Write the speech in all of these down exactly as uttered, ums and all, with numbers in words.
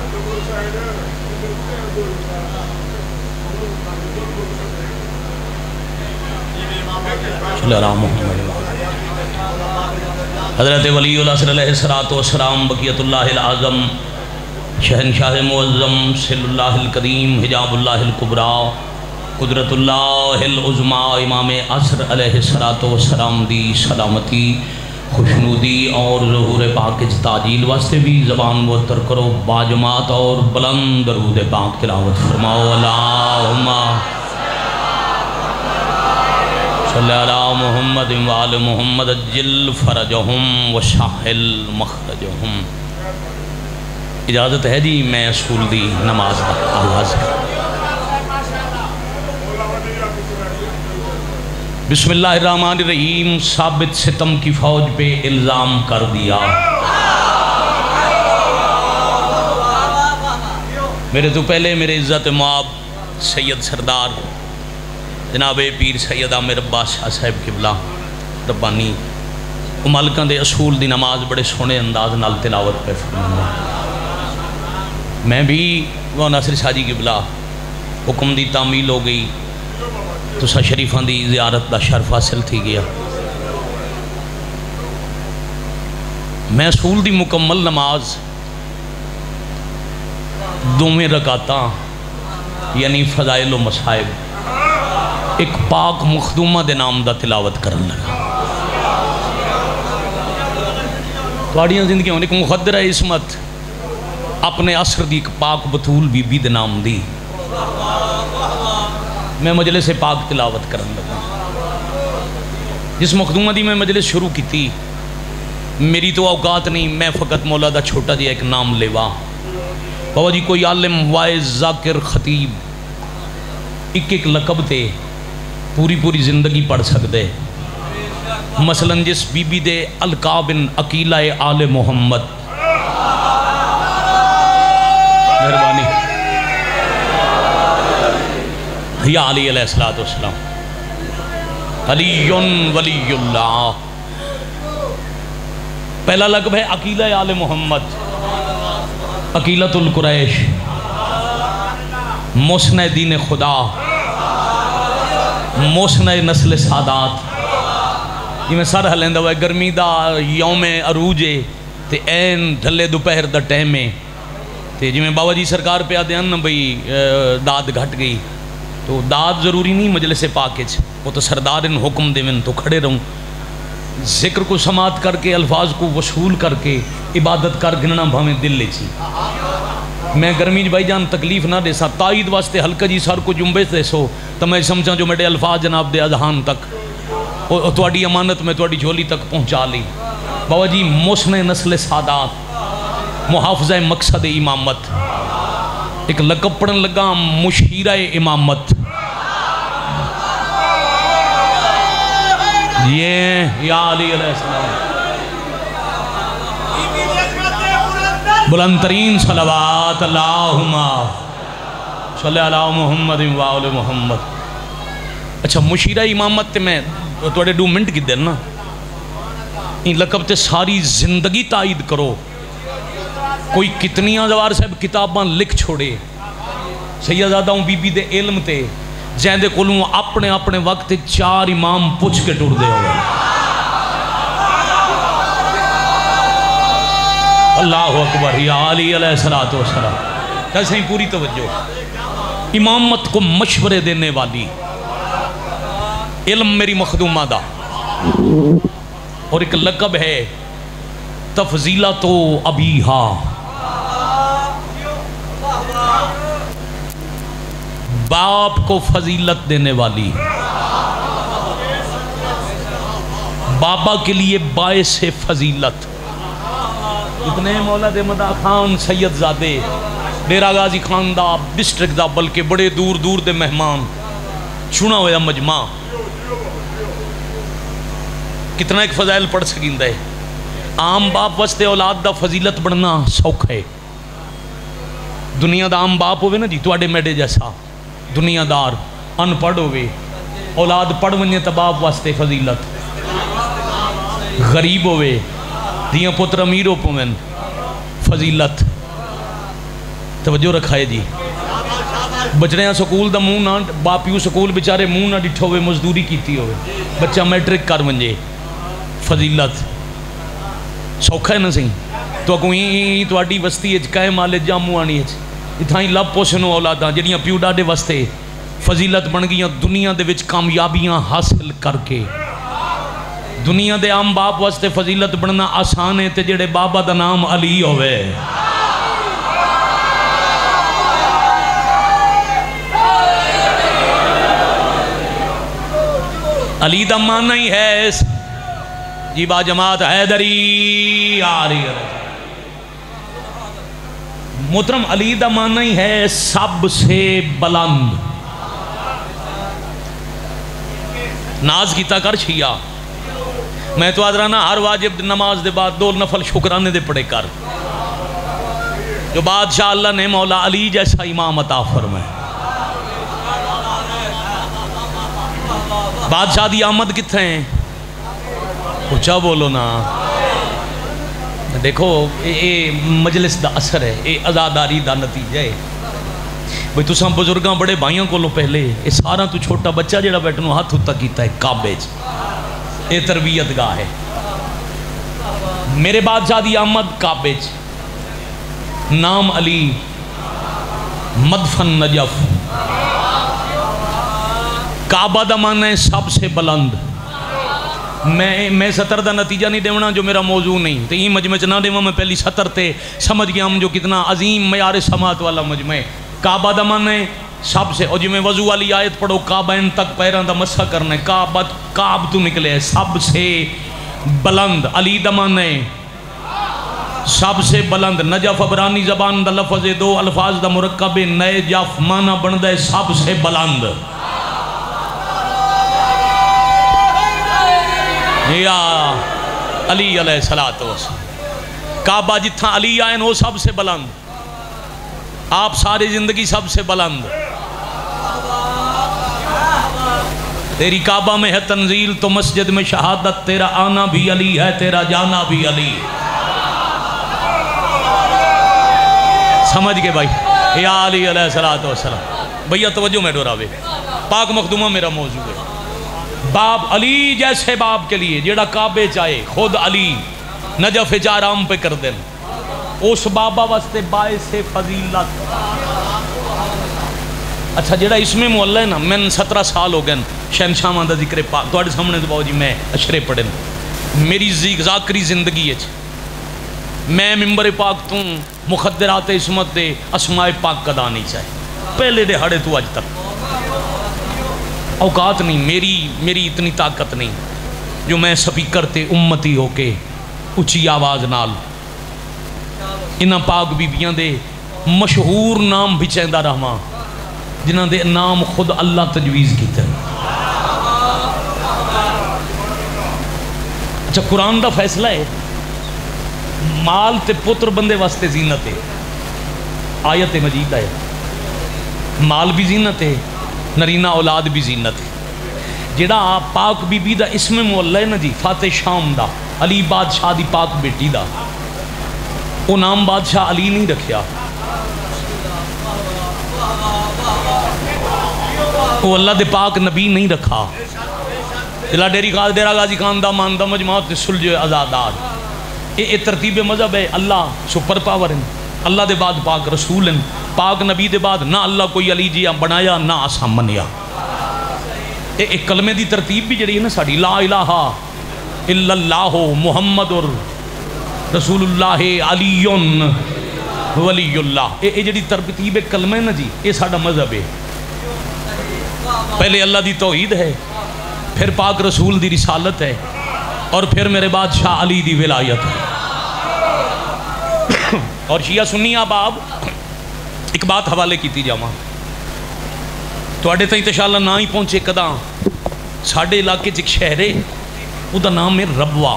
حضرت ولی اللہ صلی اللہ علیہ وسلم بقیت اللہ العظم شہنشاہ معظم صلی اللہ القدیم حجاب اللہ الکبریٰ قدرت اللہ العظمیٰ امام عصر علیہ السلام دی سلامتی خوشنودی اور ظہور پاک تعجیل واسطے بھی زبان معطر کرو باجماعت اور بلند درود پاک تلاوت فرماؤ اللہم صلی اللہ محمد وآل محمد اجل فرجہم وشاہل مخرجہم۔ اجازت ہے جی میں اصول دی نماز آغاز کر۔ بسم اللہ الرحمن الرحیم۔ ثابت ستم کی فوج پہ الزام کر دیا، میرے تو پہلے میرے عزت معاب سید سردار جناب پیر سید عامر عباس شاہ صاحب قبلہ ربانی مالکاں دے اصول دی نماز بڑے سونے انداز نال تلاوت پہ فرمایا۔ میں بھی وہ ناصر شاہ جی قبلہ حکم دی تعمیل ہو گئی تو سا شریفان دی زیارت دا شرف حاصل تھی گیا۔ میں اصول دی مکمل نماز دومیں رکعتاں یعنی فضائل و مصائب ایک پاک مخدومہ دے نام دا تلاوت کرن لگا۔ تواڑیاں زندگیوں ایک مخدرہ عصمت اپنے عصر دی ایک پاک بطول بی بی دے نام دی میں مجلس پاک تلاوت کرن لگا۔ جس مخدومہ دی میں مجلس شروع کی تھی میری تو اوقات نہیں، میں فقط مولا دا چھوٹا جی ایک نام لیوا بابا جی کوئی عالم وائز ذاکر خطیب ایک ایک لقب تے پوری پوری زندگی پڑھ سکتے۔ مثلا جس بی بی دے القابن عقیلہ آل محمد مہربانی یا علی علیہ السلام علی ولی اللہ، پہلا لقب ہے عقیلہ آل محمد، عقیلۃ القریش، موسن دین خدا، موسن نسل سادات۔ یہ میں سر ہلیں دا گرمی دا یوم عروج تے این ڈھلے دوپہر دا ٹیمے تے جی میں بابا جی سرکار پہ آدھے ہیں بھئی داد گھٹ گئی تو داد ضروری نہیں مجلس پاکج، وہ تو سردار ان حکم دے من تو کھڑے رہوں، ذکر کو سماعت کر کے الفاظ کو وصول کر کے عبادت کر گننا بھامیں دل لے چی۔ میں گرمی بھائی جان تکلیف نہ دے سا تائید واسطے حلقہ جی سر کو جنبے دے سو تو میں سمجھا جو میرے الفاظ جناب دے اذہان تک تواڈی امانت میں تواڈی جھولی تک پہنچا لی۔ بابا جی موسن نسل سادات، محافظہ مقصد امامت، ایک لقب پڑھن لگا مشیرہ امامت۔ یہ یا علی علیہ السلام بلند ترین صلوات اللہم صلی اللہ محمد وآل محمد۔ اچھا مشیرہ امامت تے میں توڑے دو منٹ کی دیر نا ان لقب تے ساری زندگی تائید کرو۔ کوئی کتنی آزوار صاحب کتاباں لکھ چھوڑے سیدزادہ ہوں بی بی دے علم تے جہاں دے کلوں اپنے اپنے وقت چار امام پوچھ کے ٹور دے ہوئے۔ اللہ اکبر یا علی علیہ السلام۔ کیسے ہی پوری توجہ، امامت کو مشورے دینے والی، علم میری مخدومہ دا، اور ایک لقب ہے تفضیلت و ابیہا، باپ کو فضیلت دینے والی، بابا کے لیے باعث فضیلت۔ اتنے مولا دے مدہ خان سید زادے ڈیرہ غازی خان دا ڈسٹرک دا بلکہ بڑے دور دور دے مہمان چنا ہویا مجمع کتنا ایک فضائل پڑھ سکیندہ ہے۔ عام باپ وستے اولاد دا فضیلت بڑھنا سوکھ ہے۔ دنیا دا عام باپ ہوئے نا جی تو اڈے میڈے جیسا دنیا دار ان پڑھ ہوئے اولاد پڑھ ونجے تباب واسطے فضیلت، غریب ہوئے دیاں پتر امیر ہو پوین فضیلت، توجہ رکھائے جی بچڑیاں سکول دا منہ نہ باپیو سکول بیچارے منہ نہ ڈٹھو ہوئے مزدوری کیتی ہوئے بچہ میٹرک کر ونجے فضیلت سوکھا ہے نا سی تو کوئی تواڈی وستی اچ کہے مالے جامو آنی اچ اتھائی لب پوسنو اولاداں جڑیاں پیو ڈاڈے واسطے فضیلت بن گئیاں دنیا دے وچ کامیابیاں حاصل کر کے دنیا دے عام باپ واسطے فضیلت بننا آسان ہے تے جڑے بابا دا نام علی ہوئے علی دا معنی ہی ہے جی با جماعت حیدری آ رہی ہے محترم علی دا معنی ہی ہے سب سے بلند ناز کیتا کر شیعہ میں تو آدھرانا ہر واجب نماز دے بعد دو نفل شکرانے دے پڑے کر جو بادشاہ اللہ نے مولا علی جیسا امام عطا فرمائے بادشاہ دی آمد کتنے ہیں اچھا بولو نا دیکھو اے مجلس دا اثر ہے اے عزاداری دا نتیجہ ہے بھئی تو ساں بزرگاں بڑے بھائیوں کو لو پہلے اے سارا تو چھوٹا بچہ جڑا بیٹھنو ہاتھ ہوتا کیتا ہے کعبے اے تربیت گاہ ہے میرے بادشاہ دی آمد کعبے نام علی مدفن نجف کعبہ دا معنی ہے سب سے بلند میں میں سطر دا نتیجہ نہیں دیونا جو میرا موضوع نہیں تو یہ مجمع چنا دیونا میں پہلی سطر تے سمجھ گیا ہم جو کتنا عظیم معیار سماعت والا مجمع ہے کعبہ دا معنی ہے سب سے اور جو میں وضو والی آیت پڑھو کعبین تک پیران دا مسح کرنا ہے کعبہ کعب تو نکلے ہے سب سے بلند علی دا معنی ہے سب سے بلند نجف عبرانی زبان دا لفظ دو الفاظ دا مرکب نئے جف معنی بندہ ہے سب سے بلند یا علی علیہ السلام کعبہ جتھا علی آئین وہ سب سے بلند آپ ساری زندگی سب سے بلند تیری کعبہ میں ہے تنزیل تو مسجد میں شہادت تیرا آنا بھی علی ہے تیرا جانا بھی علی سمجھ گئے بھائی یا علی علیہ السلام بھئیہ توجہ میں ڈوراوے پاک مخدومہ میرا موضوع ہے باب علی جیسے باب کے لیے جیڑا کعبے چاہے خود علی نجف چارام پہ کر دیں اس بابا واسطے باعث فضیلت اچھا جیڑا اس میں معلّہ ہے نا میں سترہ سال ہو گئے شہنشاہ ماندہ ذکر پاک توڑے سامنے تو باو جی میں اشرے پڑھیں میری ذاکری زندگی ہے میں ممبر پاک تو مخدرات عصمت دے اسماء پاک قدا نہیں چاہے پہلے دے ہڑے تو آج تک اوقات نہیں میری میری اتنی طاقت نہیں جو میں سپیکر تے امتی ہو کے اچھی آواز نال انہاں پاک بیبیاں دے مشہور نام بھی چاہندہ رہما جنہاں دے نام خود اللہ تجویز کیتے ہیں اچھا قرآن دا فیصلہ ہے مال تے پتر بندے واسطے زینت ہے آیت مجید ہے مال بھی زینت ہے نرینہ اولاد بھی زینت ہے جڑا پاک بی بی دا اسم مولا ہے نا جی فاتح شام دا علی بادشاہ دی پاک بیٹی دا وہ نام بادشاہ علی نہیں رکھیا وہ اللہ دے پاک نبی نہیں رکھا دلہ ڈیری خاص ڈیرہ غازی خان دا ماندہ مجموعات سلج ازادار یہ ترتیب مذہب ہے اللہ سپر پاور ہیں اللہ دے بعد پاک رسول ہیں پاک نبی دے بعد نہ اللہ کوئی علی جی بنایا نہ آسان منیا ایک کلمے دی ترتیب بھی جڑی ہے نا ساڑی لا الہ الا اللہ محمد رسول اللہ علی ولی اللہ یہ جڑی ترتیب کلمہ ہے نا جی یہ ساڑا مذہب ہے پہلے اللہ دی توحید ہے پھر پاک رسول دی رسالت ہے اور پھر میرے بادشاہ علی دی ولایت ہے اور شیعہ سنی آباب ایک بات حوالے کی تھی جامعہ تو اڈے تائیں انشاءاللہ نہ ہی پہنچے کداں ساڑھے علاقے ایک شہر ہے وہ دا نام ہے ربوہ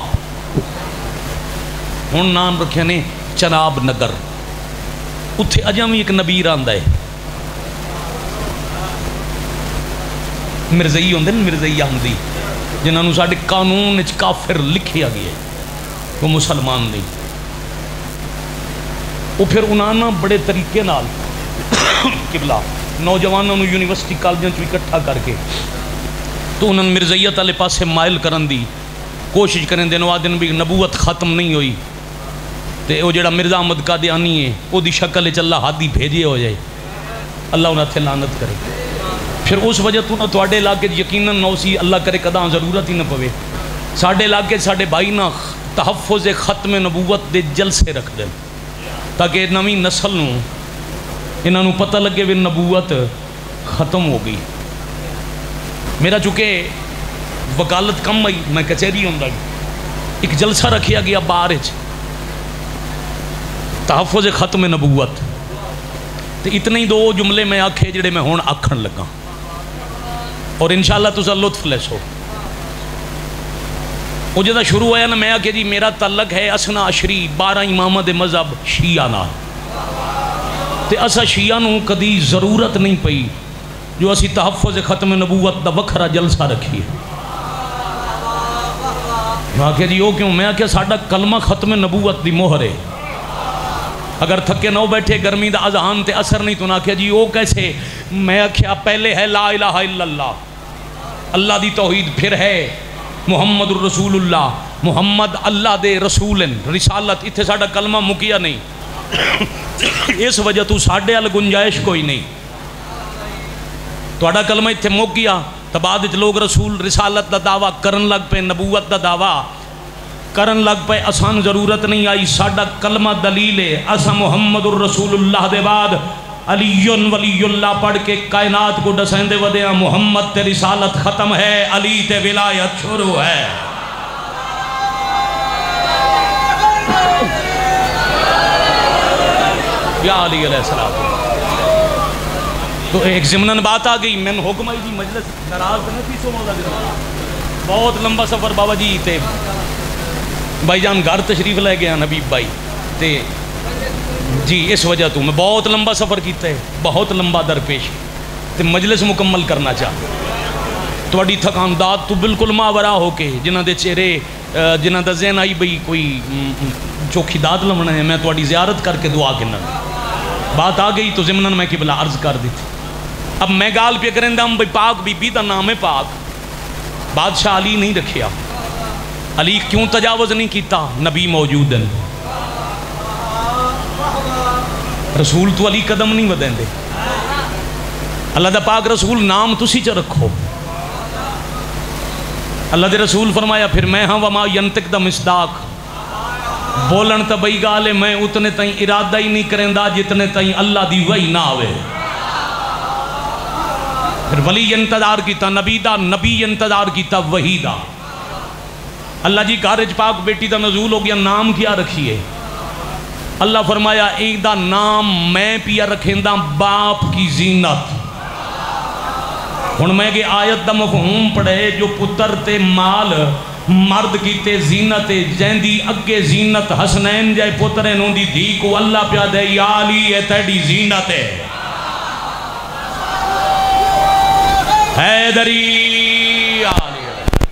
ہون نام رکھے نے چناب نگر اتھے اجامی ایک نبی راندہ ہے مرزائی ہوندے نا مرزائی احمدی جنہاں نو ساڑھے قانون اچ کافر لکھیا گیا ہے وہ مسلمان نہیں وہ پھر انہوں نے بڑے طریقے نال قبلہ نوجوانوں نے یونیورسٹی کالجوں چ اکٹھا کر کے تو انہوں نے مرزیت والے پاسے مائل کرن دی کوشش کریں دن وا دن بھی نبوت ختم نہیں ہوئی تے وہ جڑا مرزا احمد قادیانی ہے وہ دی شکل چلا ہادی بھیجے ہو جائے اللہ انہوں نے لعنت کرے پھر اس وجہ تو نہ تواڈے علاقے یقیناً نو سی اللہ کرے کداں ضرورت ہی نہ پوے ساڈے علاقے ساڈے بھائی نہ تحفظ ختم نبوت دے جلسے رکھ دیں تاکہ نویں نسل نو انہوں پتہ لگے بھی نبوت ختم ہو گئی میرا چونکہ وکالت کم آئی میں کچہری ہوں ایک جلسہ رکھیا گیا بارچ تحفظ ختم نبوت تو اتنے ہی دو جملے میں آکھے جڑے میں ہون آکھن لگا اور انشاءاللہ تسا لطف لے سو وہ جدہ شروع ہوا نا میں آکھے جی میرا تعلق ہے اسنا عشری بارہ امامہ دے مذہب شیعہ نہ تے اسا شیعہ نو کدی ضرورت نہیں پئی جو اسی تحفظ ختم نبوت دا وکھرا جلسہ رکھیے میں آکھے جی وہ کیوں میں آکھے ساڑھا کلمہ ختم نبوت دی مہر ہے اگر تھکے نہ بیٹھے گرمی دا اذان تے اثر نہیں تو نہ آکھے جی وہ کیسے میں آکھے پہلے ہے لا الہ الا اللہ اللہ دی توحید پھر ہے محمد الرسول اللہ محمد اللہ دے رسول رسالت اتھے ساڑھا کلمہ مکیا نہیں اس وجہ تو ساڑھے ال گنجائش کوئی نہیں تو اڑا کلمہ اتھے مکیا تبادت لوگ رسول رسالت دا دعویٰ کرن لگ پہ نبوت دا دعویٰ کرن لگ پہ آسان ضرورت نہیں آئی ساڑھا کلمہ دلیل ہے اسا محمد الرسول اللہ دے بعد علی ولی اللہ پڑھ کے کائنات کو ڈسین دے ودیا محمد تے رسالت ختم ہے علی تے ولایت شروع ہے یا علی علیہ السلام تو ایک ضمناً بات آ گئی میں نے حکم آئی جی مجلس ناراض نہیں تھی سو مولا دے بہت لمبا سفر بابا جی تے بھائی جان گھر تشریف لے گیا نبیب بھائی تے جی اس وجہ تو میں بہت لمبا سفر کیتا ہے بہت لمبا درپیش تے مجلس مکمل کرنا چاہ تو اڈی تھکانداد تو بالکل ماورا ہو کے جنہ دے چہرے جنہ دا ذہن آئی بھئی کوئی چوکھی داد لمنا ہے میں تو اڈی زیارت کر کے دعا کرنا بات آ گئی تو ضمناً میں قبلہ عرض کر دی تھی اب میں گال پہ کریں دا ہم بھئی پاک بی بی دا نام ہے پاک بادشاہ علی نہیں رکھیا علی کیوں تجاوز نہیں کیتا نبی موجود ہیں رسول تو علی قدم نہیں ودیں دے اللہ دا پاک رسول نام تسی چا رکھو اللہ دے رسول فرمایا پھر میں ہاں وما ینتق دا مصداق بولن تا بئی گالے میں اتنے تائیں ارادہ ہی نہیں کریں دا جتنے تائیں اللہ دی وحی نہ آوے پھر ولی انتظار کیتا نبی دا نبی انتظار کیتا وحی دا اللہ جی کارج پاک بیٹی دا نزول ہو گیا نام کیا رکھیے اللہ فرمایا ایک دا نام میں پیا رکھیں دا باپ کی زینت ہن میں کہ آیت دا مفہوم پڑھے جو پتر تے مال مرد کیتے زینت جیندی اگے زینت حسنین جائے پترین ہوں دی دھی کو اللہ پیا دے یا علی ہے تیڑی زینت ہے حیدری علی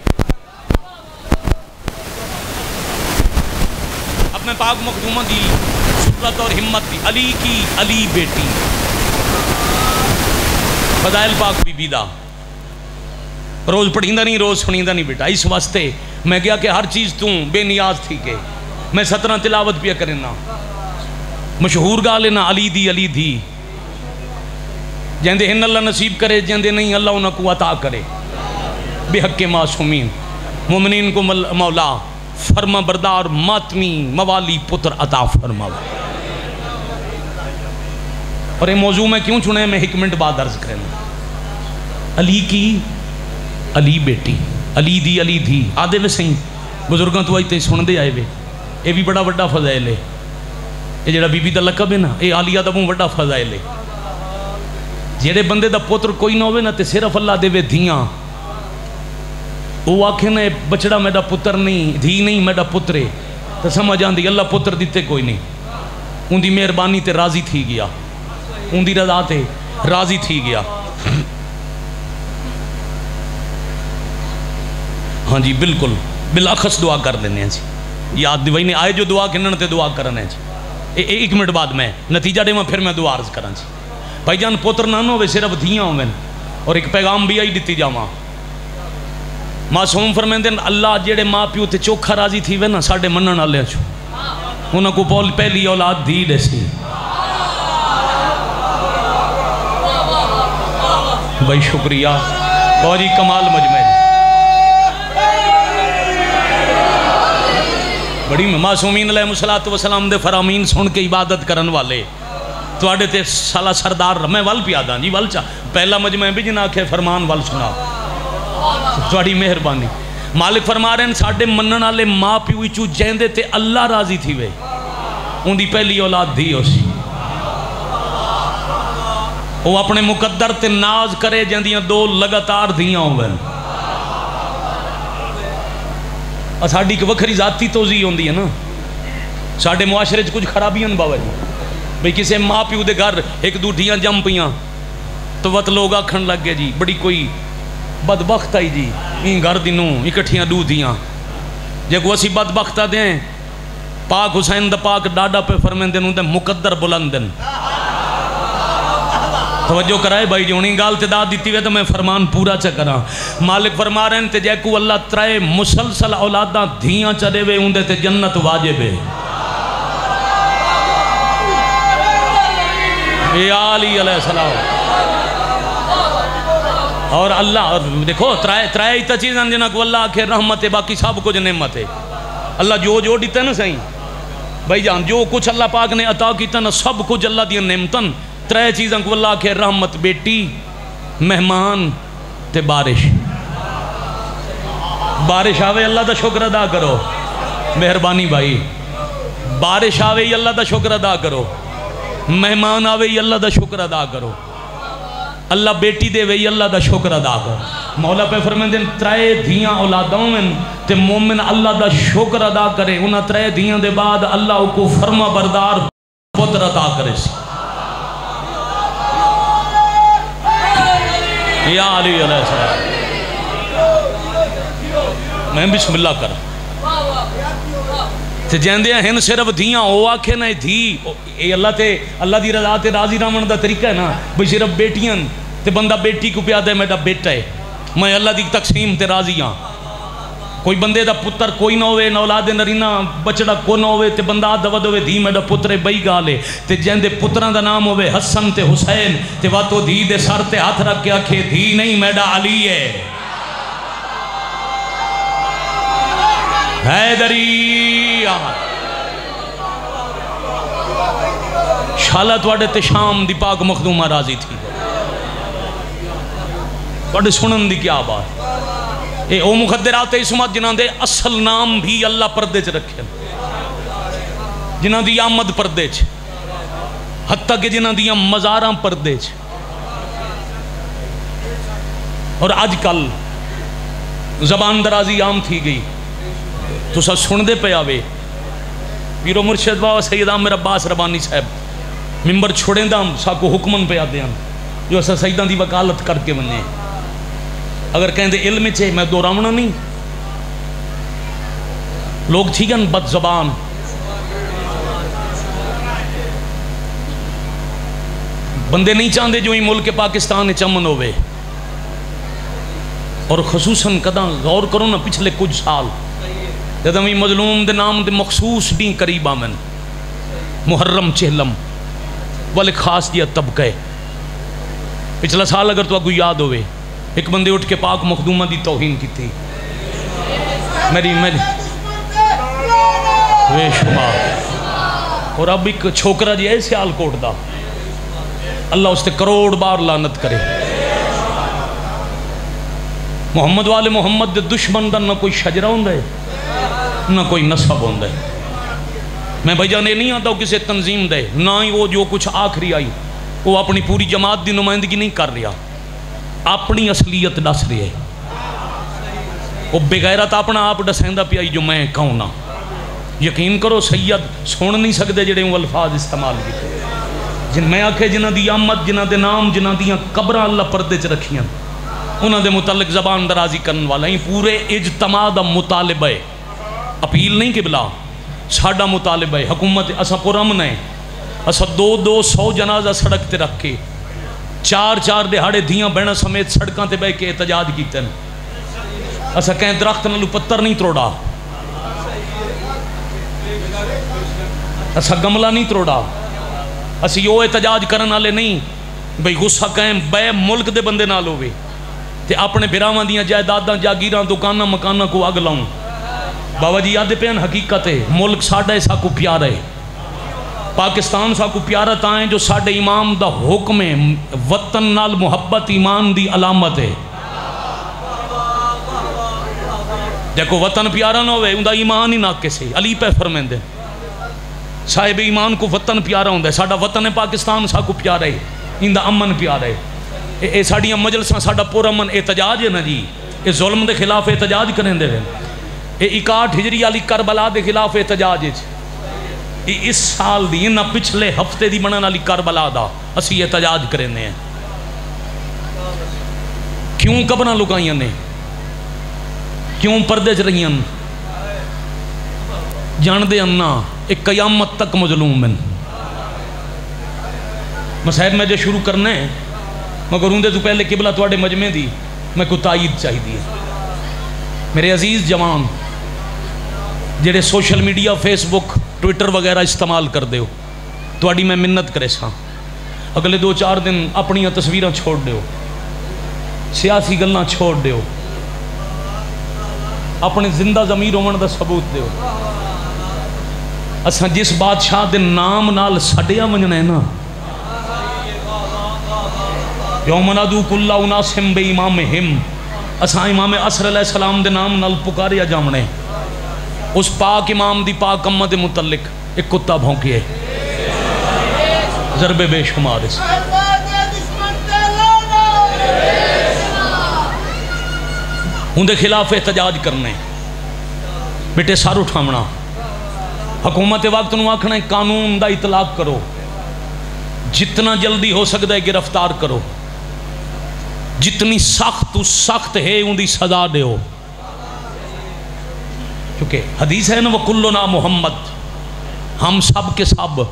اب میں پاک مخدومہ کی شکرت اور ہمت دی علی کی علی بیٹی فضائل پاک بی بیدہ روز پڑھیندہ نہیں روز سنیندہ نہیں بیٹا اس واسطے میں گیا کہ ہر چیز توں بے نیاز تھی کہ میں سترہ تلاوت پیا کرنا مشہور گا لینا علی دی علی دی جہندے ہن اللہ نصیب کرے جہندے نہیں اللہ انہوں کو عطا کرے بے حق معصومین مومنین کو مولا فرما بردار ماتمی موالی پتر عطا فرما اور یہ موضوع میں کیوں چنے میں ایک منٹ بعد عرض کرنا علی کی علی بیٹی علی دی علی دی آدھے وے سہیں بزرگاں تو آئی تے سن دے آئے وے یہ بھی بڑا بڑا فضائل ہے یہ جڑا بی بی دا لقب ہے نا یہ علیہ دا بہت بڑا فضائل ہے جیڑے بندے دا پتر کوئی نہ ہوئے نا تے صرف اللہ دے وے دھیاں وہ آکھے نا بچڑا میڈا پتر نہیں دھی نہیں میڈا پترے تو سمجھ آن دی اللہ پتر دیتے کوئی نہیں ان دی مہربانی تے راضی تھی گیا ان دی رضا تے راضی تھی گیا ہاں جی بالکل بالاخص دعا کر دینے ہیں جی یاد دیوائی نے آئے جو دعا کرنے تے دعا کرنے جی ایک منٹ بعد میں نتیجہ دے میں پھر میں دعا عرض کرا جی بھائی جان پوتر نہ ہوئے صرف دھیاں ہوئے اور ایک پیغام بھی آئی دیتی جاواں معصوم فرمیندے اللہ جیڑے ماں پیو تے چوکھا راضی تھی وے نا ساڑے منن والے چھو انہاں کو پول پہلی اولاد دی دے سی بھائی شکریہ بہت جی کمال مجمع بڑی معصومین علیہ السلام دے فرامین سن کے عبادت کرن والے تو آڑے تے سالہ سردار میں وال پیادا جی وال چاہ پہلا مجمع بھی جنا کے فرمان وال سنا تو آڑی مہربانی مالک فرما رہے ہیں ساڑھے منن والے ماں پیوئی چو جیندے تے اللہ راضی تھی وے ان دی پہلی اولاد دی ہو سی وہ اپنے مقدر تے ناز کرے جندیاں دو لگاتار دیاں ہوئے اور ساڑھی کی وکھری ذاتی توضیح ہوندی ہے نا ساڑھے معاشرے کچھ خرابیاں باوے بھئی کسے ماں پیو دے گھر ایک دو ڈھیاں جم پیاں تو وقت لوگ آکھن لگ گئے جی بڑی کوئی بدبخت آئی جی این گھر دنوں اکٹھیاں دو دیاں جے کو اسی بدبختہ دیں پاک حسین دا پاک ڈاڈا پہ فرمین دن دے مقدر بلندن توجہ کرائے بھائی جو انہیں گال تداد دیتی ہوئے تو میں فرمان پورا چکرا مالک فرما رہے ہیں تے جے کو اللہ ترائے مسلسل اولاداں دھیاں چڑے ہوئے اندے تے جنت واجب ہے اے علی علیہ السلام اور اللہ اور دیکھو ترائے ترائے ایتا چیزاں جنہ کو اللہ آکھے رحمت ہے باقی سب کچھ نعمت ہے اللہ جو جو دیتا ہے نا صحیح بھائی جان جو کچھ اللہ پاک نے عطا کیتا نا سب کچھ اللہ دیا نعمتن ترے چیزاں کو اللہ کے رحمت بیٹی مہمان تے بارش بارش آوے اللہ دا شکر ادا کرو مہربانی بھائی بارش آوے اللہ دا شکر ادا کرو مہمان آوے اللہ دا شکر ادا کرو اللہ بیٹی دے وے اللہ دا شکر ادا کرو مولا پہ فرمائیں دیں ترے دھیاں اولادوں میں تے مومن اللہ دا شکر ادا کرے انہاں ترے دھیاں دے بعد اللہ کو فرما بردار پتر عطا کرے سی یا علی علیہ السلام میں بسم اللہ کر تے جیندے ہیں صرف دھیاں ہو آکھے نہ دھی اے اللہ تے اللہ دی رضا تے راضی رامن دا طریقہ ہے نا بھئی صرف بیٹیاں تے بندہ بیٹی کو پیادہ ہے میرا بیٹا ہے میں اللہ دی تقسیم تے راضی ہاں کوئی بندے دا پتر کوئی نہ ہوئے نہ اولاد نرینہ بچڑا کو نہ ہوئے تے بندہ دود ہوئے دھی میڈا پترے بئی گالے تے جیندے پتران دا نام ہوئے حسن تے حسین تے واتو دھی دے سر تے ہاتھ رکھ کے آکھے دھی نہیں میڈا علی ہے حیدری آمد شالہ توڑے تے شام دی پاک مخدومہ راضی تھی توڑے سنن دی کیا بات اے او مخدرات اسمت جنہاں دے اصل نام بھی اللہ پردے چ رکھے جنہاں دی آمد پردے چ حتیٰ کہ جنہاں دی مزاراں پردے چ اور آج کل زبان درازی عام تھی گئی تو سا سن دے پہ آوے پیرو مرشد بابا سید عامر عباس ربانی صاحب ممبر چھوڑیں دا سا کو حکمن پہ آدے ہیں جو اسا سیدان دی وکالت کر کے بنے اگر کہیں دے علم چھے میں دوراؤنا نہیں لوگ تھی گن بد زبان بندے نہیں چاندے جو ہی ملک پاکستان چمن ہوئے اور خصوصاً قداں غور کرو نا پچھلے کچھ سال جب ہمیں مظلوم دے نام دے مخصوص بھی قریب آمن محرم چہلم والے خاص دیا طبقہ پچھلا سال اگر تو اگو یاد ہوئے ایک بندے اٹھ کے پاک مخدومہ دی توہین کی تھی میری میری وے شمار اور اب ایک چھوکرہ جی ایسے آل کوٹ دا اللہ اس تے کروڑ بار لعنت کرے محمد والے محمد دے دشمن دا نہ کوئی شجرہ ہوں دے نہ کوئی نصب ہوں دے میں بھائی جانے نہیں آتا کسے تنظیم دے نہ ہی وہ جو کچھ آخری آئی وہ اپنی پوری جماعت دی نمائندگی نہیں کر رہا اپنی اصلیت ڈس رہی ہے وہ بغیرت اپنا آپ ڈسیندہ پی آئی جو میں کہوں نا یقین کرو سید سن نہیں سکتے جڑے وہ الفاظ استعمال کی جن میں آکھے جنہ دی آمد جنہ دے نام جنہ دیاں قبرہ اللہ پردے چ رکھیاں انہوں دے متعلق زبان درازی کرن والا ہی پورے اجتماع دا مطالبہ ہے اپیل نہیں کہ بلا ساڈا مطالبہ ہے حکومت اسا پرامن ہے اسا دو دو سو جنازہ سڑک تے رکھ کے چار چار دہاڑے دھیاں بہناں سمیت سڑکاں تے بہ کے احتجاج کیتے ہیں اسا کہیں درخت نالو پتر نہیں تروڑا اسا گملہ نہیں تروڑا اسی وہ احتجاج کرن والے نہیں بھئی غصہ کہیں بے ملک دے بندے نال ہوئے تے اپنے بھراواں دیاں جائیداداں جاگیراں دکاناں مکاناں کو اگ لاؤں بابا جی یاد پین حقیقت ہے ملک ساڈا سا کو پیارا ہے پاکستان سا کو پیارا تائیں جو ساڈے امام دا حکم ہے وطن نال محبت ایمان دی علامت ہے دیکھو وطن پیارا نہ ہوئے اندہ ایمان ہی ناقص ہے علی پہ فرمیندے صاحب ایمان کو وطن پیارا ہوندہ ہے ساڈا وطن پاکستان سا کو پیارا ہے اندہ امن پیارا ہے اے, اے ساڑیاں مجلساں ساڑا پور امن احتجاج ہے نا جی اے ظلم دے خلاف احتجاج کریں دے اے اکاٹھ ہجری علی کربلا دے خلاف احتجاج ہے اے اس سال دی نہ پچھلے ہفتے دی بنان علی کربلا دا اسی احتجاج کریں دے ہیں کیوں قبریں لکائیاں نے کیوں پردے چ رہی ہیں جان دے انا ایک قیامت تک مظلوم ہیں مسائب میں جو شروع کرنے ہیں مگر اندے تو پہلے قبلہ تواڈے مجمع دی میں کو تائید چاہی دی میرے عزیز جوان جڑے social media Facebook Twitter وغیرہ استعمال کر دے ہو تواڈی میں منت کرے ساں اگلے دو چار دن اپنی تصویریں چھوڑ دے ہو سیاسی گلاں چھوڑ دے ہو اپنے زندہ ضمیر ہون دا ثبوت دے ہو اساں جس بادشاہ دے نام نال سڈیا ونجنا ہے نا یوم ندعو کل اناس بے امامہم اساں امام عصر علیہ السلام دے نام نال پکاریا جامنے اس پاک امام دی پاک امہ دے متعلق ایک کتا بھونکیے ضرب بے شمار اس ان دے خلاف احتجاج کرنے بیٹے سار اٹھامنا حکومت وقت نو آکھنا ہے قانون دا اطلاق کرو جتنا جلدی ہو سکتا ہے گرفتار کرو جتنی سخت سخت ہے ان دی سزا دے ہو کیونکہ حدیث ہے نا وَكُلُّنَا محمد ہم سب کے سب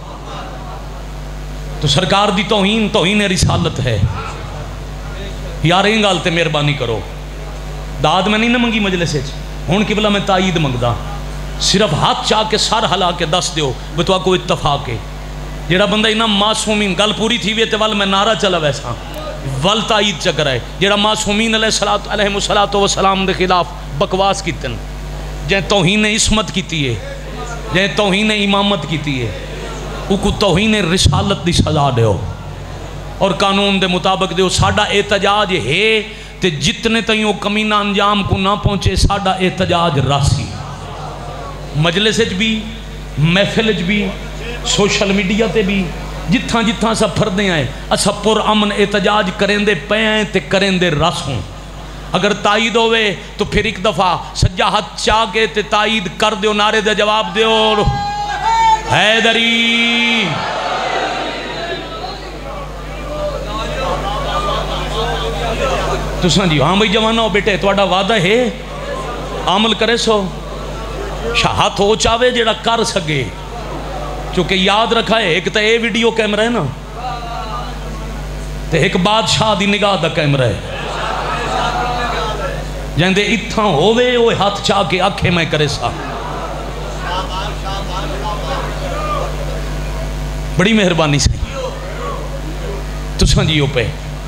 تو سرکار دی توہین توہین رسالت ہے یار این گالتے مہربانی کرو داد میں نہیں نہ منگی مجلس سے ہون قبلہ میں تائید منگدا صرف ہاتھ چاہ کے سر ہلا کے دس دیو بتوا کو اتفاق ہے جیڑا بندہ انہا معصومین گل پوری تھی ویتے وال میں نعرہ چلا ویسا ول تائید چکر ہے جیڑا معصومین علیہ السلام دے خلاف بکواس کیتن جہاں توہین عصمت کیتی ہے جہاں توہین امامت کیتی ہے او کو توہین رسالت دی سزا دیو اور قانون دے مطابق دیو ساڑا احتجاج ہے تے جتنے تائیوں کمینہ انجام کو نہ پہنچے ساڑا احتجاج راسی مجلس بھی محفل بھی سوشل میڈیا تے بھی جتھاں جتھاں سا پھردے آئے اسا پر امن احتجاج کریں دے پہیں تے کریں دے رسوں اگر تائید ہوئے تو پھر ایک دفعہ سجا ہاتھ چاہ کے تے تائید کر دیو نعرے دے جواب دیو حیدری تو سن جی ہاں بھئی جوانہ ہو بیٹے توڑا وعدہ ہے عمل کرے سو شاہت ہو چاہوے جیڑا کر سکے چونکہ یاد رکھا ہے ایک تا اے ویڈیو کیمرہ ہے نا تے ایک بادشاہ دی نگاہ دا کیمرہ ہے جہاں دے اتھاں ہووے وہ ہاتھ چاہ کے آنکھیں میں کرے سا بڑی مہربانی سے تو سنجیو پہ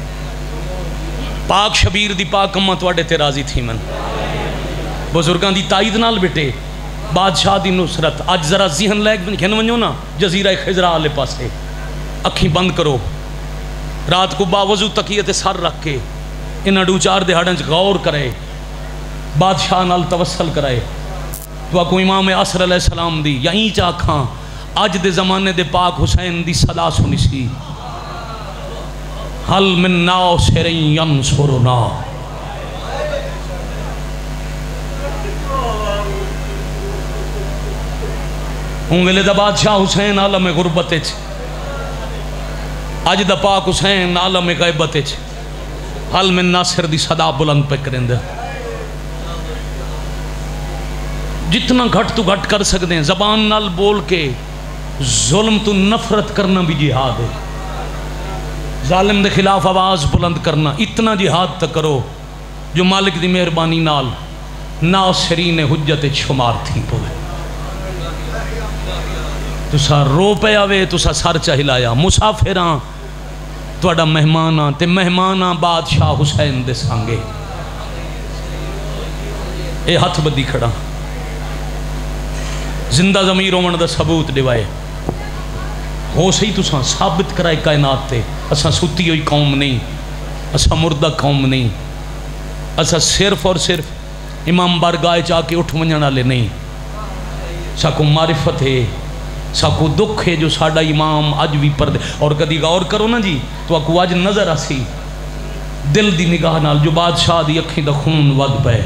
پاک شبیر دی پاک امت واڑے تے راضی تھی من بزرگان دی تائید نال بیٹے بادشاہ دی نصرت آج ذرا ذہن لائک کھن ونجو نا جزیرہ خضرہ آلے پاسے اکھیں بند کرو رات کو باوضو تقیت سر رکھ کے انہا ڈو چار دے ہڑنچ غور کرے بادشاہ نال توسل کرے تو اکو امام عصر علیہ السلام دی یا این چاکھاں آج دے زمانے دے پاک حسین دی صدا سنی سی حل من ناو سرین ینصرنا ہوں ویلے دا بادشاہ حسین عالم غربت چ آج دا پاک حسین عالم غیبت چ حل من ناصر دی صدا بلند پہ کریں دے جتنا گھٹ تو گھٹ کر سکتے ہیں زبان نال بول کے ظلم تو نفرت کرنا بھی جہاد ہے، ظالم دے خلاف آواز بلند کرنا، اتنا جہاد تک کرو جو مالک دی مہربانی نال ناصرین حجت شمار تھی پوے۔ تسا رو پہ آوے تسا سر چہلایا، مسافراں تواڈا مہماناں تے مہماناں بادشاہ حسین دے سانگے، اے ہاتھ بدی کھڑا زندہ ضمیر ہون دا ثبوت دیوائے ہو سہی تساں ثابت کرائے کائنات تے اساں ستی ہوئی قوم نہیں، اساں مردہ قوم نہیں، اساں صرف اور صرف امام بارگاہ چاہ کے اٹھ ونجن والے نہیں، ساکو معرفت ہے، ساکو دکھ ہے جو ساڈا امام اج بھی پردے۔ اور کدی غور کرو نا جی تو آکو اج نظر آسی دل دی نگاہ نال جو بادشاہ دی اکھیں دا خون ود پے،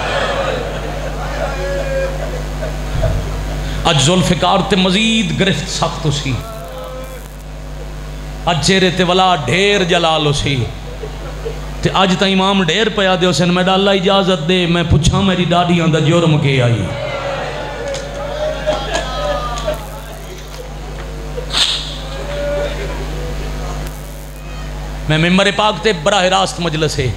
اج ذوالفقار تے مزید گرفت سخت ہو سی، اج چہرے تے ولا ڈھیر جلال ہو سی، تے اج تا امام ڈھیر پیا دے حسین میں ڈالا اجازت دے میں پوچھا میری ڈاڈیاں دا جرم کے آئی۔ میں ممبر پاک تے براہ راست مجلس ہے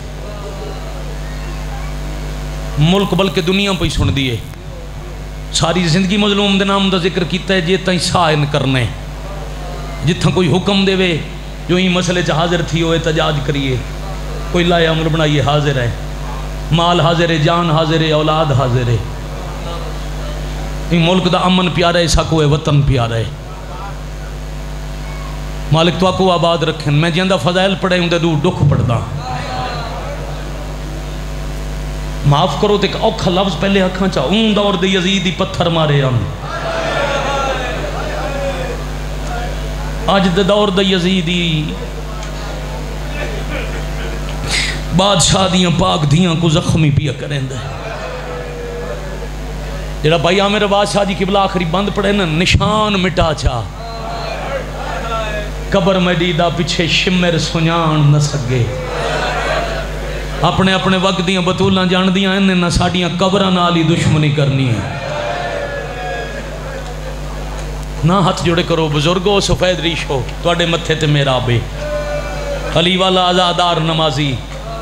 ملک بلکہ دنیا پہ سن دیے، ساری زندگی مظلوم دے نام دا ذکر کیتا ہے جے تائیں سائن کرنے، جتھاں کوئی حکم دے وے جو ہی مسئلے چا حاضر تھی ہوئے تجاج کریے، کوئی لائے عمر بنائیے حاضر ہے، مال حاضر ہے، جان حاضر ہے، اولاد حاضر ہے، یہ ملک دا امن پیارا ہے، ساکو ہے وطن پیارا ہے، مالک تو آکو آباد رکھیں۔ میں جیندہ فضائل پڑھے ہوں دے دو ڈکھ پڑھدا، معاف کرو تے اوکھا لفظ پہلے اکھاں چاہ اون دور دے یزیدی پتھر مارے ہم، آج دے دور دے یزیدی بادشاہ دیاں پاک دیاں کو زخمی پیا کریں دے، جڑا بھائی عامر بادشاہ جی قبلہ آخری بند پڑھے نا نشان مٹا چاہ قبر مدیدہ پیچھے شمر سنیان نہ سگے، اپنے اپنے وقت دیاں بطولاں جان دیاں انہیں نہ ساڑیاں قبران آلی دشمنی کرنی ہے، نہ ہاتھ جوڑے کرو بزرگو سفید ریش ہو توڑے متھے تے میرا بے علی والا آزادار نمازی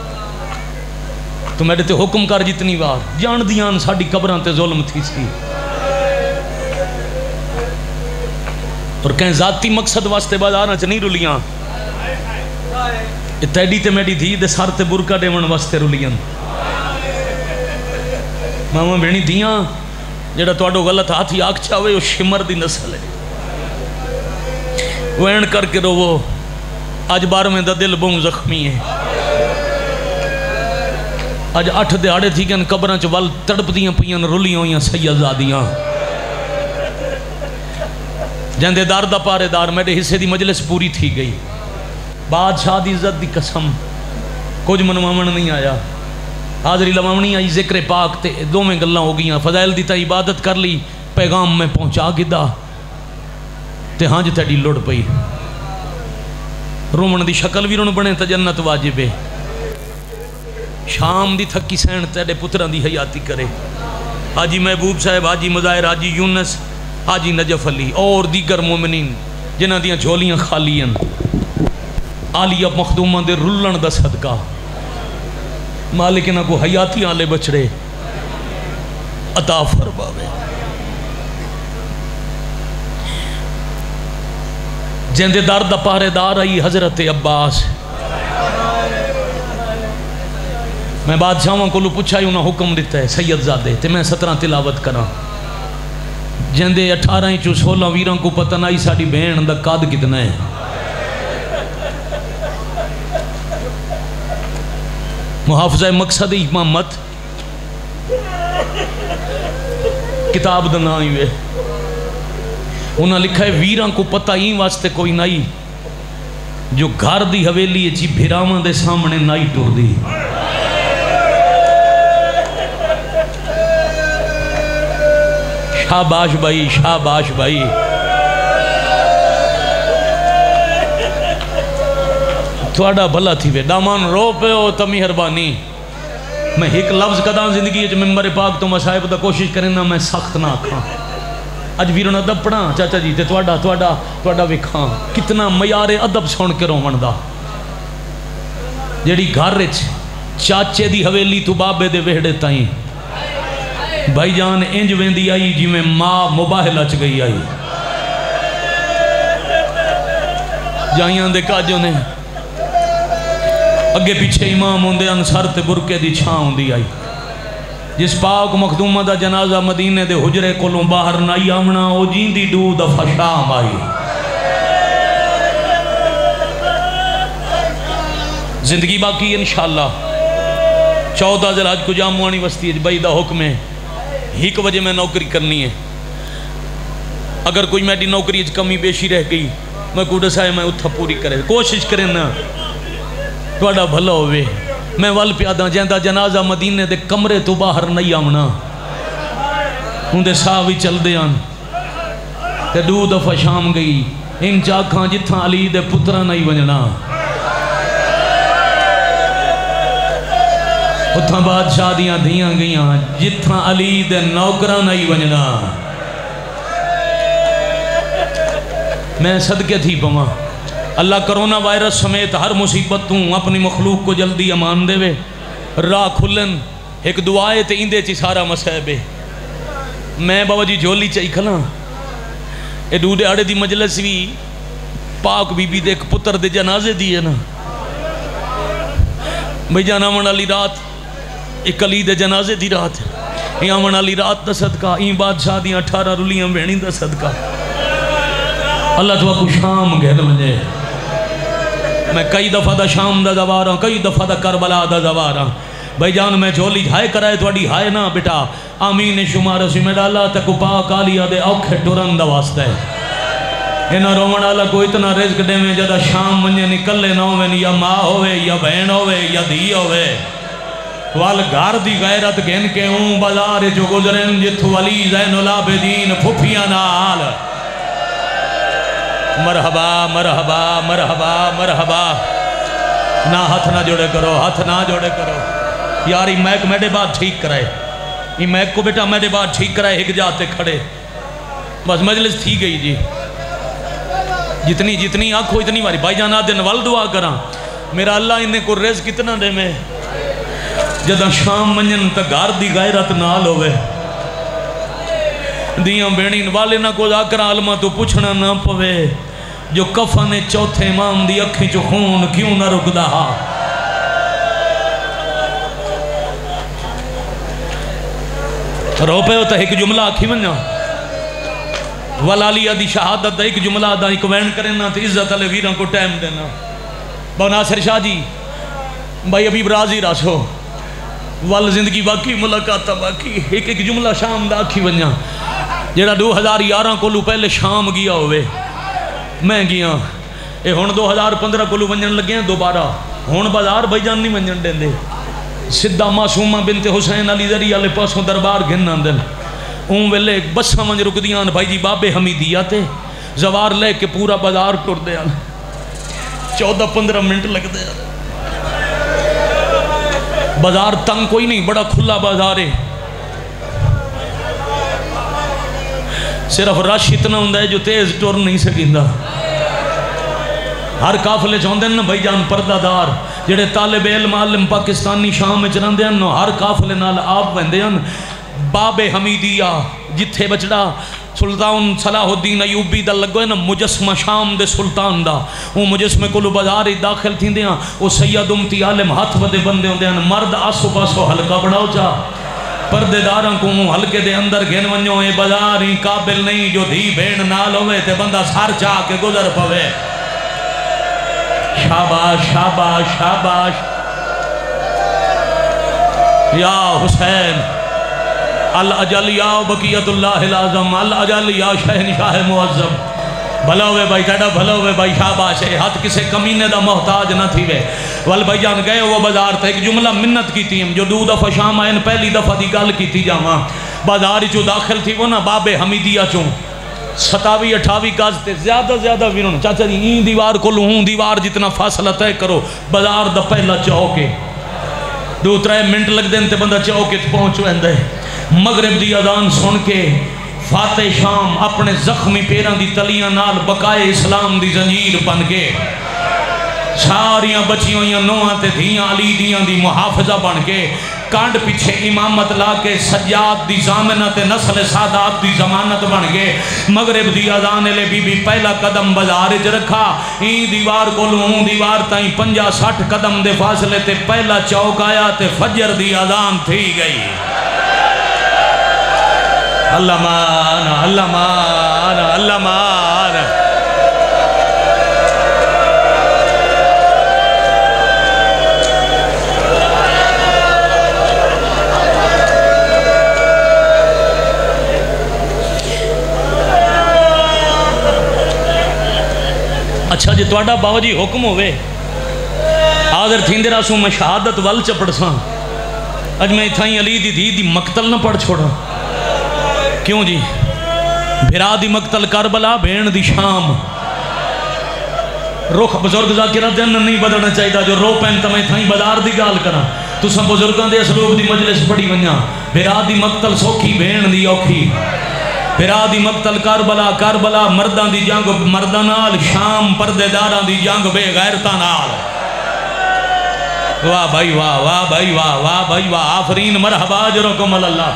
تو میرے تے حکم کر جتنی بار جان دیاں ساڑی قبران تے ظلم تھی سی، اور کہیں ذاتی مقصد واسطے بازاراں چ نہیں رلیاں، تیڈی تے میڈی دھی دے سار تے برکا دیون واسطے رلیاں، ماما بینی دیاں جڑا توڑو غلط ہاتھی آگ چاہوے وہ شمر دی نسل ہے، وین کر کے رو وہ آج بار میں دا دل بہن زخمی ہے، آج اٹھ دیاڑے تھی کہ ان قبران چ وال تڑپ دیاں پیاں رلیاں ہویاں سیدزادیاں، جندے دار دا پارے دار میرے حصے دی مجلس پوری تھی گئی، بادشاہ دی عزت دی قسم کچھ منوامن نہیں آیا، حاضری لمامنی آئی ذکر پاک تے دو میں گلہ ہو گئیاں، فضائل دیتا عبادت کر لی، پیغام میں پہنچا گدا تے ہاں جتے ڈی لڑ پئی، رومن دی شکل بھی رون بنے تا جنت واجب ہے، شام دی تھکی سین تیڑے پتران دی حیاتی کرے، حاجی محبوب صاحب، حاجی مظاہر، حاجی یونس، حاجی نجف علی اور دیگر مومنین جنہ دیاں جھولیاں خالین آلیہ مخدومہ دے رلن دا صدقہ مالک انہاں کو حیاتی آلے بچڑے عطا فرماوے، جندے دار دا پہرے دار آئی حضرت عباس، میں بادشاہوں کو لو پوچھا ہی انہاں حکم دیتا ہے سید زادے تے میں سترہ تلاوت کرا، جندے اٹھارہ چو سولہ ویران کو پتہ نائی ساڑی بہن دا قاد کتنا ہے، محافظہ مقصد امامت کتاب دا نائی وے، انہاں لکھا ہے ویران کو پتہ ہی واسطے کوئی نائی جو گھر دی حویلی چی بھیرامان دے سامنے نائی ٹور دی، شاباش بھائی، شاباش بھائی، تھوڑا بھلا تھی وے دامان رو پہ ہو تا مہربانی، میں ایک لفظ کدا زندگی جو ممبر پاک تو مصائب دا کوشش کریں نا میں سخت نہ کھاں اج ویروں ادب پڑھا چاچا جی تے تواڈا تواڈا تواڈا وکھاں کتنا معیار ادب سن کے روون دا جیڑی گھر وچ چاچے دی حویلی تو بابے دے وہڑے تائیں بھائی جان انج ویندی آئی جی میں ماں مباہلہ چ گئی آئی جائیاں دے کاجوں نے اگے پیچھے امام ہوندے انصر تے برکے دی چھاں ہوندی آئی جس پاک مخدومہ دا جنازہ مدینے دے حجرے کولوں باہر نائی آمنا او جیندی دو دفعہ شام آئی زندگی باقی انشاءاللہ چودہ ذی الحج کو جاموانی وسطی بھائی دا حکم ہے ایک وجہ میں نوکری کرنی ہے اگر کوئی میری نوکری کمی بیشی رہ گئی میں کوڑا سائے میں اتھا پوری کرے کوشش کریں نا توڑا بھلا ہوئے میں وال پیادہ جیندہ جنازہ مدینے دے کمرے تو باہر نہیں آمنا ان دے ساوی چل دے آن تے دو دفعہ شام گئی ان چاکھاں جتھاں علی دے پترہ نہیں بننا اتھاں بادشاہ دیاں دیاں گئیاں جتھاں علی دے نوکرہ نہیں بننا میں صدقے تھی پما اللہ کرونا وائرس سمیت ہر مصیبت توں اپنی مخلوق کو جلدی امان دے وے راہ کھلن ایک دعائے تے اندے چی سارا مسائب ہے میں بابا جی جھولی چاہی کھلا اے ڈوڑے آڑے دی مجلس بھی پاک بی بی دے ایک پتر دے جنازے دیئے نا بھئی جانا من علی رات ایک علی دے جنازے دی رات یہاں من علی رات دا صدقہ این بادشاہ دیاں اٹھارہ رولیاں بینی دا صدقہ اللہ تو کو شام گھر مجھے میں کئی دفعہ دا شام دا زوارا کئی دفعہ دا کربلا دا زوارا بھائی جان میں جھولی ہائے کرائے توڑی ہائے نا بیٹا آمین شمار سی میں ڈالا تک پاک آلیا دے اوکھے ٹرن دا واسطہ ہے انہا رومن آلہ کو اتنا رزق دے میں جدہ شام منجے نکلے نہ ہوئے یا ماں ہوئے یا بہن ہوئے یا دی ہوئے وال گھر دی غیرت گھن کے ہوں بازار جو گزرن جتھو علی زین العابدین پھپیاں نال مرحبا مرحبا مرحبا مرحبا نہ ہاتھ نہ جوڑے کرو ہاتھ نہ جوڑے کرو یار یہ میک میڈے بعد ٹھیک کرائے یہ میک کو بیٹا میڈے بعد ٹھیک کرائے ایک جاتے کھڑے بس مجلس تھی گئی جی جتنی جتنی آنکھو اتنی باری بھائی جانا دن وال دعا کراں میرا اللہ انہیں کو رزق کتنا دے میں جدہ شام منجن تا گھر دی غیرت نال ہوئے دیاں بیڑین والے نہ کو ذاکر عالمہ تو پوچھنا نہ پوے جو کفن چوتھے امام دی اکھیں چو خون کیوں نہ رک دہا رو پہ ہوتا ایک جملہ آکھی منجا والالیہ دی شہادت دا ایک جملہ دا ایک وین کرنا تو عزت علی ویران کو ٹائم دینا باو ناصر شاہ جی بھائی ابھی برازی راسو وال زندگی باقی ملاقاتہ باقی ایک ایک جملہ شام دا آکھی ونجا جیڑا دو ہزار یارہ کولو پہلے شام گیا ہوئے میں گیا اے ہون دو ہزار پندرہ کولو ونجن لگے ہیں دوبارہ ہون بازار بھائی جان نہیں ونجن دیں دے سدھا معصومہ بنت حسین علی ذریعہ لے پاسوں دربار گھننا دن اون ویلے بسہ منج رک دیاں بھائی جی بابے حمیدیہ تے زوار لے کے پورا بازار ٹوڑ دیا چودہ پندرہ منٹ لگ دیا بازار تنگ کوئی نہیں بڑا کھلا بازار ہے صرف رش اتنا ہوں ہے جو تیز ٹور نہیں سکیندہ ہر کافلے چاہتے ہیں نا بھائی جان پردہ دار جڑے طالب علم عالم پاکستانی شام میں چرندے ہیں ہر کافلے نال آپ ویندے ہیں باب حمیدیہ جتھے بچڑا سلطان صلاح الدین ایوبی دا لگو ہے نا مجسمہ شام دے سلطان دا وہ مجسمے کو لو بازاری داخل تھی دیا وہ سید امتی عالم ہاتھ ودے بندے ہوں دے مرد آسو پاسو حلقہ بڑھاؤ چاہ پردے داراں کو حلقے دے اندر گھن ونجو اے بازاری قابل نہیں جو دھی بین نال ہوئے تے بندہ سار چاہ کے گزر پوے شاباش شاباش شاباش یا حسین العجل یا بقیت اللہ العظم العجل یا شہنشاہ معظم بھلا ہوئے بھائی ٹیڑا بھلا ہوئے بھائی شاباش ہے ہاتھ کسے کمینے دا محتاج نہ تھی وے وال بھائی جان گئے وہ بازار تھا ایک جملہ منت کی تھی جو دو دفعہ شام آئین پہلی دفعہ دی گال کی تھی جاواں بازاری جو داخل تھی وہ نا باب حمیدیہ چوں ستاوی اٹھاوی گاز تے زیادہ زیادہ ویرون چاچا جی این دیوار کو لوں دیوار جتنا فاصلہ طے کرو بازار دا پہلا چوکے دو ترے منٹ لگ دیں تے بندہ چوکت پہنچ ویندے مغرب دی اذان سن کے فاتح شام اپنے زخمی پیران دی تلیاں نال بقائے اسلام دی زنجیر بن کے ساریاں بچیوں یا نوہاں تے دھیاں علی دیاں دی محافظہ بن کے کانڈ پیچھے امامت لا کے سجاد دی زامنت نسل سادات دی زمانت بن گئے مغرب دی اذان لے بی بی پہلا قدم بازار وچ رکھا این دیوار کو لوں دیوار تائیں پنجا سٹھ قدم دے فاصلے تے پہلا چوک آیا تے فجر دی اذان تھی گئی اللہ مان اللہ مان اللہ مان اچھا جی توڑا باو جی حکم ہوئے آدھر تھیندے راسوں میں شہادت وال چپڑ ساں اج میں اتھائیں علی دی دی دی مقتل نہ پڑھ چھوڑا کیوں جی بھرا دی مقتل کربلا بین دی شام رخ بزرگ ذاکرہ دن نہیں بدلنا چاہیے جو رو پہن تمہیں تھائیں بدار دی گال کرا تو سب بزرگان دے اسلوب دی مجلس پڑی ونیا بھرا دی مقتل سوکھی بین دی اوکھی بھرا دی مقتل کربلا کربلا مردان دی جنگ مردان نال شام پردے داران دی جنگ بے غیرتان نال واہ بھائی واہ واہ بھائی واہ واہ بھائی واہ آفرین مرحبا جرکم اللہ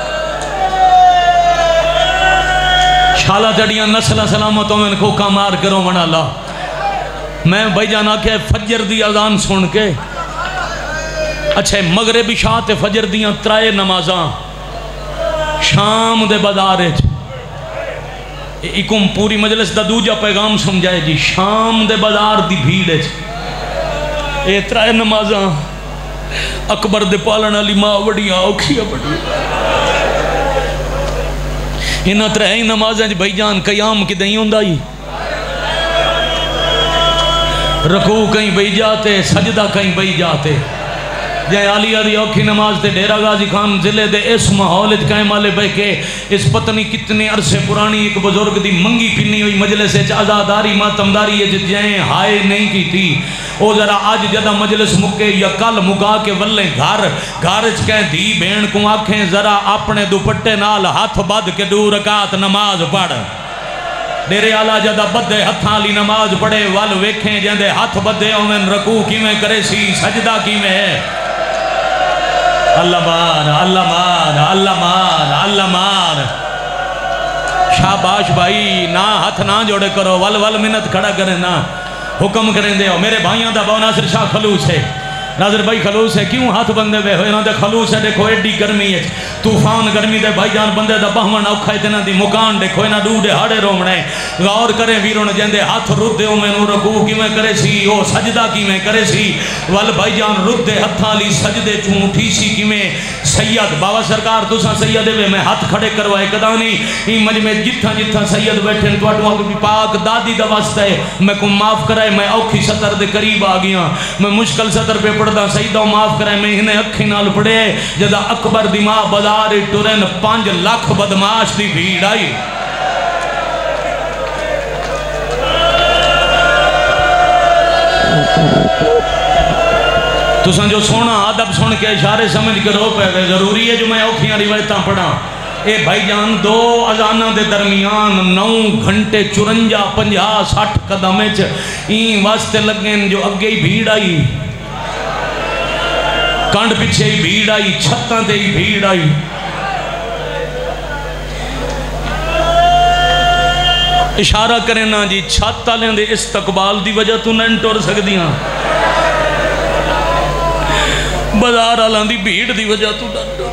شالہ تڑیاں نسلہ سلامتوں میں کھوکا مار کرو من اللہ میں بھائی جانا کہ فجر دی اذان سن کے اچھا مغرب شاہ فجر دیاں ترائے نمازاں شام دے بدارج اکم پوری مجلس دا دوجہ پیغام سمجھائے جی شام دے بدار دی بھیڑج اے ترائے نمازاں اکبر دے پالن علی ماں وڑیاں اوکھیاں بڑیاں انہاں ترائے نمازاں جی بھائی جان قیام کی دہیں ہوں دائی رکوع کہیں بھائی جاتے سجدہ کہیں بھائی جاتے جائے علی علی اوکھی نماز تے ڈیرہ غازی خان ضلع دے اس محولت قائم آلے بے کے اس پتنی کتنے عرصے پرانی ایک بزرگ دی منگی پینی ہوئی مجلس ہے ازاداری ماتمداری ہے جائیں ہائے نہیں کی تھی او ذرا آج جدہ مجلس مکے یا کل مکا کے ولیں گھر گھارج کہیں دی بین کو آنکھیں ذرا اپنے دوپٹے نال ہاتھ بد کے دو رکعت نماز پڑھ ڈیرے آلہ جدہ بدے ہتھاں لی نماز پڑھے وال ویکھیں جندے ہاتھ بدے اومن رکوع کی میں کرے سی سجدہ کی میں ہے اللہ مان اللہ مان اللہ مان اللہ مان شاباش بھائی نا ہاتھ نہ جوڑے کرو ول ول منت کھڑا کریں نا حکم کریں دے ہو میرے بھائیاں دا باو ناصر شاہ خلوص ہے ناظر بھائی خلوص ہے کیوں ہاتھ بندے بے ہوئے نا دے خلوص ہے دیکھو ایڈی گرمی ہے توفان گرمی دے بھائی جان بندے دا بہمن اوکھا ہے نا دی مکان دیکھو نا دو دے ہاڑے رومنے غور کریں ویرون جندے ہاتھ رد دے میں نو رکوع کی میں کرے سی او سجدہ کی میں کرے سی وال بھائی جان رد دے ہتھاں لی سجدے چون اٹھی سی کی میں سید بابا سرکار تو سا سید دے میں ہاتھ کھڑے کروائے کدانی ہی مجمع جتھاں جتھاں سید بیٹھیں تو اٹھواں کو پاک دادی دا واسطہ ہے میں کو معاف کرائے میں اوکھی سطر دے قریب آگیاں میں مشکل سطر پہ پڑھدا سیدہ معاف کرائے میں انہیں اکھی نال پڑھے جدہ اکبر دی ماں بازار ٹورن پانچ لاکھ بدماش دی بھیڑ آئی تو سن جو سونا عدب سن کے اشارے سمجھ کے رو پہ ضروری ہے جو میں اوکھیاں روایتاں پڑھا اے بھائی جان دو اذانہ دے درمیان نو گھنٹے چورنجا پنجا ساٹھ قدمیں این واسطے لگیں جو اگے ہی بھیڑ آئی کانڈ پیچھے ہی بھیڑ آئی چھتاں تے ہی بھیڑ آئی اشارہ کریں نا جی چھت تالیں دے استقبال دی وجہ تو نہیں ٹور سکدیاں بازار آلان دی بھیڑ دی وجہ تو نہیں ٹور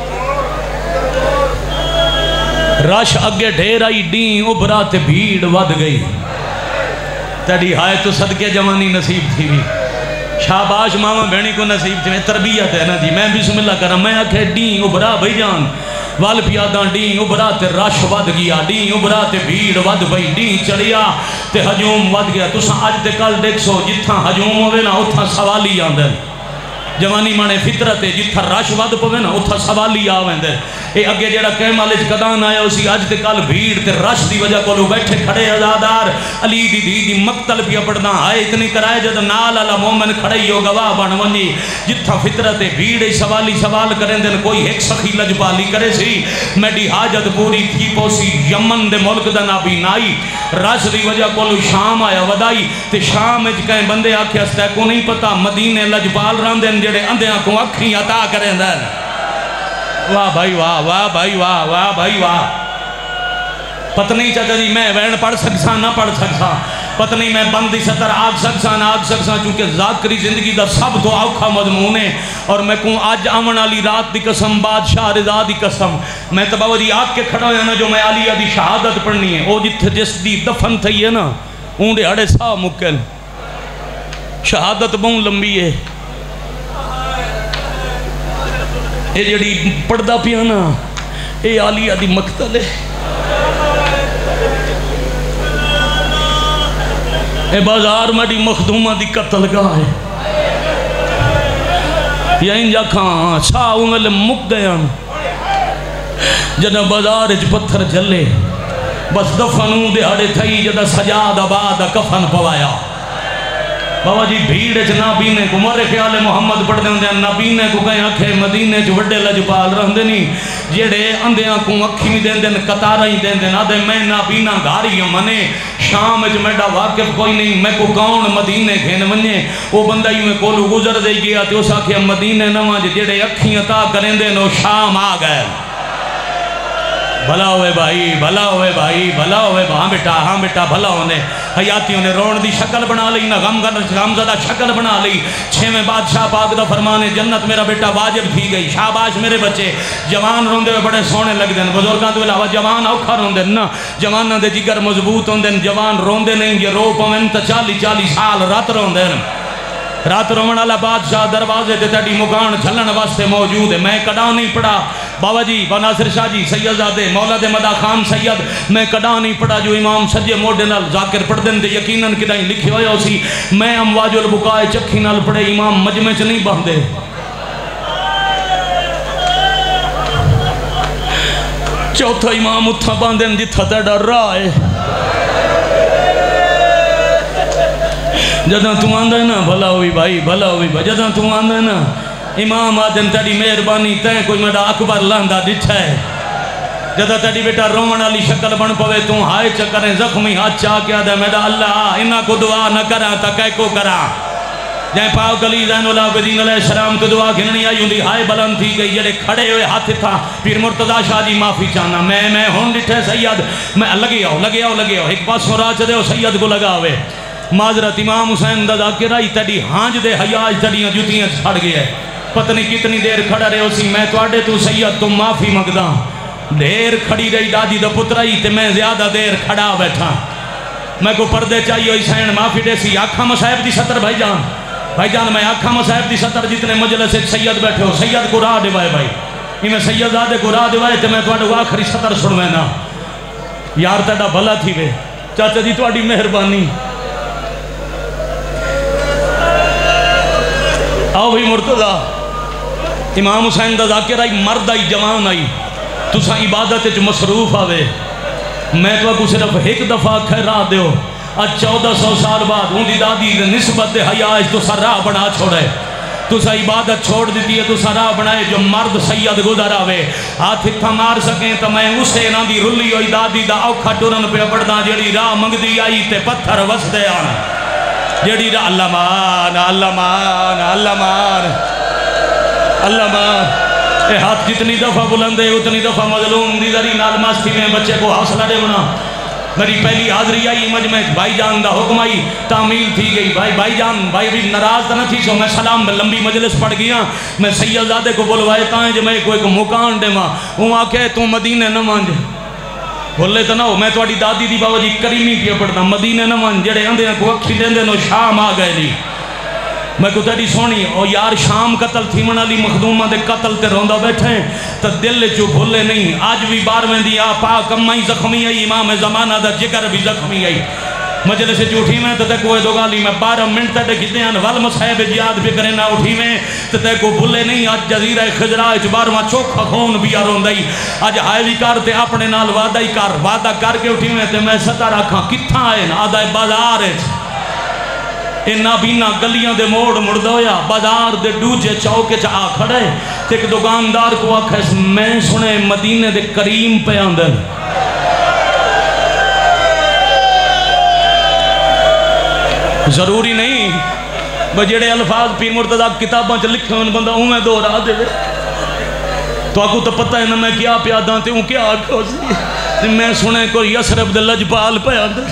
رش اگے ڈھیر آئی ڈین ابھرا تے بھیڑ ود گئی تیڑی ہائے تو صدقے جوانی نصیب تھی بھی شاباش ماما بہنی کو نصیب تھی میں تربیت ہے نا جی میں بسم اللہ کرم میں آکھے ڈین ابھرا بھائی جان وال پیاداں ڈین ابھرا تے رش ود گیا ڈین ابھرا تے بھیڑ ود بھئی ڈین چڑیا تے ہجوم ود گیا تو ساں آج تے کل دیکھ سو جتھاں ہجوم ہوئے نا اتھاں سوالی آندھر جوانی مانے فطرت ہے، جتھا رش ود پوے نا اتھا سوالی آ ویندے. اے اگے جڑا کیمال وچ قدان آیا اسی اج تے کل بھیڑ تے رش دی وجہ کولو بیٹھے کھڑے عزادار علی دی دی دی مقتل پیا پڑھنا آئے اتنی کرائے جد نال والا مومن کھڑے ہو گواہ بن ونجی. جتھا فطرت ہے بھیڑ سوالی سوال کریں دن کوئی ایک سخی لجپالی کرے سی میڈی حاجت پوری تھی پوسی یمن دے ملک دا نابی نائی رش دی وجہ کولو شام آیا ودائی تے شام اج کہیں بندے آکھے استے کو نہیں پتا مدینے لجپال راندن جڑے اندیاں کو اکھیں عطا کریں دن. واہ بھائی واہ واہ بھائی واہ واہ بھائی واہ. پتنی چاچا جی میں وین پڑھ سکسا نہ پڑھ سکسا پتنی میں بندی ستر آگ سکسا نہ آگ سکسا چونکہ ذاکری زندگی دا سب تو اوکھا مضمون ہے. اور میں کہوں آج آمن علی رات دی قسم بادشاہ رضا دی قسم میں تباہ دی آگ کے کھڑا ہویا نا جو میں علیہ دی شہادت پڑھنی ہے او جت جس دی دفن تھی ہے نا اونڈے اڑے سا مکل شہادت بہن لمبی ہے. اے جڑی پڑھدا پیا نا اے علیہ دی مقتل ہے. اے بازار میں دی مخدومہ دی قتل گاہ ہے. یا انجا کھاں سا انگل مک گیا جدہ بازار اچ پتھر جلے بس دفنوں دے ہڑے تھئی جدہ سجاد آباد کفن پوایا. بابا جی بھیڑ اچ نابینے کو مرے خیال محمد پڑھ دیں دیں نابینے کو کہیں اکھے مدینے چ وڈے لجپال رہن دیں نہیں جیڑے اندیاں کو اکھی میں دیں دیں کتارہ ہی دیں دیں آدھے میں نابینا گھاری منے شام اچ میڈا واقف کوئی نہیں میں کو کون مدینے کھین منجے وہ بندہ ہی میں کولو گزر دے گیا تے اس آکھے مدینے نواں جیڑے اکھی عطا کریں دیں نو شام آ گئے. بھلا ہوئے بھائی بھلا ہوئے بھائی بھلا ہوئے ہاں بیٹا ہاں بیٹا بھلا ہونے حیاتیوں نے رون دی شکل بنا لی نا غم غمزدہ شکل بنا لی. چھویں بادشاہ پاک دا فرمانے جنت میرا بیٹا واجب تھی گئی. شاباش میرے بچے جوان روندے ہوئے بڑے سونے لگ دیں بزرگاں تو علاوہ جوان اوکھا روندے نا جواناں دے جگر مضبوط ہوندے جوان روندے نہیں یہ رو پوین تا چالی چالی سال رات روندے رات رومن والا بادشاہ دروازے تے تیڈی مکان جھلن واسطے موجود ہے. میں کڑا نہیں پڑا بابا جی بناصر شاہ جی سید زادے مولا دے مدہ خان سید میں کڑا نہیں پڑا جو امام سجے موڈے نال ذاکر پڑھ دیں دے یقیناً کدائیں لکھے ہوئے ہو سی میں امواج البکائے چکھی نال پڑھے امام مجمع چ نہیں بہن دے. چوتھا امام اتھا باندھن جتھا تیڈا راہ ہے جدہ تو آندہ ہے نا بھلا ہوئی بھائی بھلا ہوئی بھائی جدہ تو آندہ ہے نا امام آدن تیڑی مہربانی تین کوئی میڈا اکبر لاندہ ڈٹھا ہے جدہ تیڑی بیٹا رومن علی شکل بن پوے تو ہائے چکریں زخمی ہاتھ چاہ کیا دے میڈا اللہ انہا کو دعا نہ کرا تا کہے کو کرا جائیں پاؤ گلی زین اللہ بدین علیہ السلام تو دعا گھننی آئی ہوں دی ہائے بلند تھی گئی جڑے کھڑے ہوئے ہاتھ تھا پھر مرتضی شاہ جی معافی چاہنا میں میں ہون ڈٹھے سید میں لگے آؤ لگے آؤ لگے آؤ ایک پاس ہو رہا چھ دے ہو سید کو لگا ہوئے معذرت امام حسین دا ذاکرائی تیڑی ہانج دے حیاج تیڑیاں جوتیاں چھڑ گیا ہے پتنی کتنی دیر کھڑا رہے ہو سی میں توڑے تو سید تم معافی مگدہ دیر کھڑی رہی دادی دا پترائی تے میں زیادہ دیر کھڑا بیٹھا میں کو پردے چاہیے حسین معافی دے سی آکھا مصاحب دی سطر بھائی جان بھائی جان میں آکھا مصاحب دی سطر جتنے مجلس سید بیٹھے ہو سید کو راہ دیوائے بھائی یہ میں سید آدھے کو راہ دیوائے تے میں توڑے آخری سطر سنوے نا یار تیڑا بھلا تھی وے چاچا جی توڑی مہربانی آؤ بھی مرتضی امام حسین دا ذاکر آئی مرد آئی جوان آئی تو سا عبادت جو مصروف آوے میں تو کو صرف ایک دفعہ خیرہ دیو آج چودہ سو سال بعد ہوں دی دادی دے نسبت دے حیاج تو سا راہ بنا چھوڑے تو سا عبادت چھوڑ دیتی ہے تو سا راہ بنائے جو مرد سید گزر آوے ہاتھ اتھا مار سکیں تو میں اسے نا دی رلی ہوئی دادی دا اوکھا ٹورن پہ پڑھنا جڑی راہ منگ دی آئی تے پتھر وس دے آنا جڑی راہ اللہ مان اللہ مان اللہ مان اللہ مان اے ہاتھ جتنی دفعہ بلندے اتنی دفعہ مظلوم دی ذری نال ماستی میں بچے کو حوصلہ دے بنا میری پہلی حاضری آئی مجمع بھائی جان دا حکم آئی تعمیل تھی گئی بھائی بھائی جان بھائی بھی ناراض نہ تھی سو میں سلام لمبی مجلس پڑھ گیا میں سید زادے کو بلوائے تائیں جو میں کوئی مکان دے ماں وہ آکے تو مدینے نہ مانجے بھولے تو نہ ہو میں توڑی دادی دی بابا جی کریمی پیا پڑھتا مدینے نہ مان جڑے اندے کو اکھی دیں دے نو شام آ گئے نہیں میں کو تیڑی سونی او یار شام قتل تھی من علی مخدومہ دے قتل تے روندہ بیٹھے تو دل چو بھولے نہیں آج بھی بار میں دی آ پاک امائی زخمی آئی امام زمانہ دا جگر بھی زخمی آئی مجلس سے اٹھی میں تو تے کوئی دو گالی میں بارہ منٹ تے کتنے ان ول مصحب جیاد بھی کرے نہ اٹھی میں تے تے کو بھولے نہیں آج جزیرہ خضرا اچ بارواں چوکھا خون بھی روندائی آج ہائے بھی کر تے اپنے نال وعدہ ہی کر وعدہ کر کے اٹھی میں تے میں ستا رکھاں کتھاں آئے نا آدھا بازار ہے اینا بینا گلیاں دے موڑ مردہ ہویا بازار دے ڈوجے چوکے چاہ کھڑے تے ایک دکاندار کو آکھا میں سنے مدینے دے کریم پہ اندر ضروری نہیں بجڑے الفاظ پیر مرتضی کتاباں چ لکھے ہوئے بندہ ہوں میں دو راہ دے تو آکو تو پتہ ہے نا میں کیا پیاداں تے ہوں کیا آکھو سی میں سنے کوئی یسرب دے لجپال پہ اندر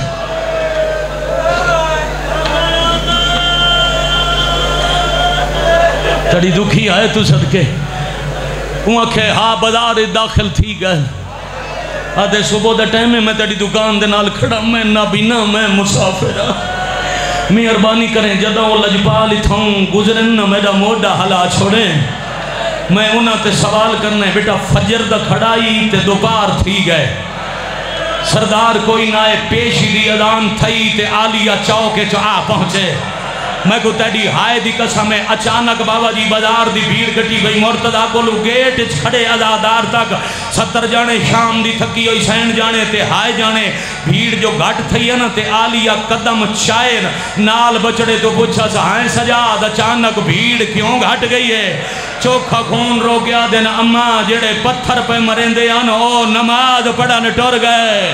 تڑی دکھی آئے تو صدقے وہ آکھے ہاں بازار داخل تھی گئے آدھے صبح دے ٹائم میں میں تڑی دکان دے نال کھڑا میں نابینا میں مسافرہ مہربانی کریں جدہ وہ لجپال اتھاؤں گزرن نہ میرا موڈا حلا چھوڑیں میں انہاں تے سوال کرنے بیٹا فجر دا کھڑائی تے دوپار تھی گئے سردار کوئی نہ پیشی دی اذان تھئی تے آلیہ چوکے چاہ پہنچے میں کو تیڑی ہائے دی قسم ہے اچانک بابا جی بازار دی بھیڑ کٹی گئی مرتضی کو لو گیٹ کھڑے ازادار تک ستر جانے شام دی تھکی ہوئی سین جانے تے ہائے جانے بھیڑ جو گھٹ تھی ہے نا تے آلیہ قدم شائر نال بچڑے تو پوچھا سا ہائے سجاد اچانک بھیڑ کیوں گھٹ گئی ہے چوکھا خون رو گیا دن اماں جڑے پتھر پہ مرندے آن او نماز پڑھا نٹور گئے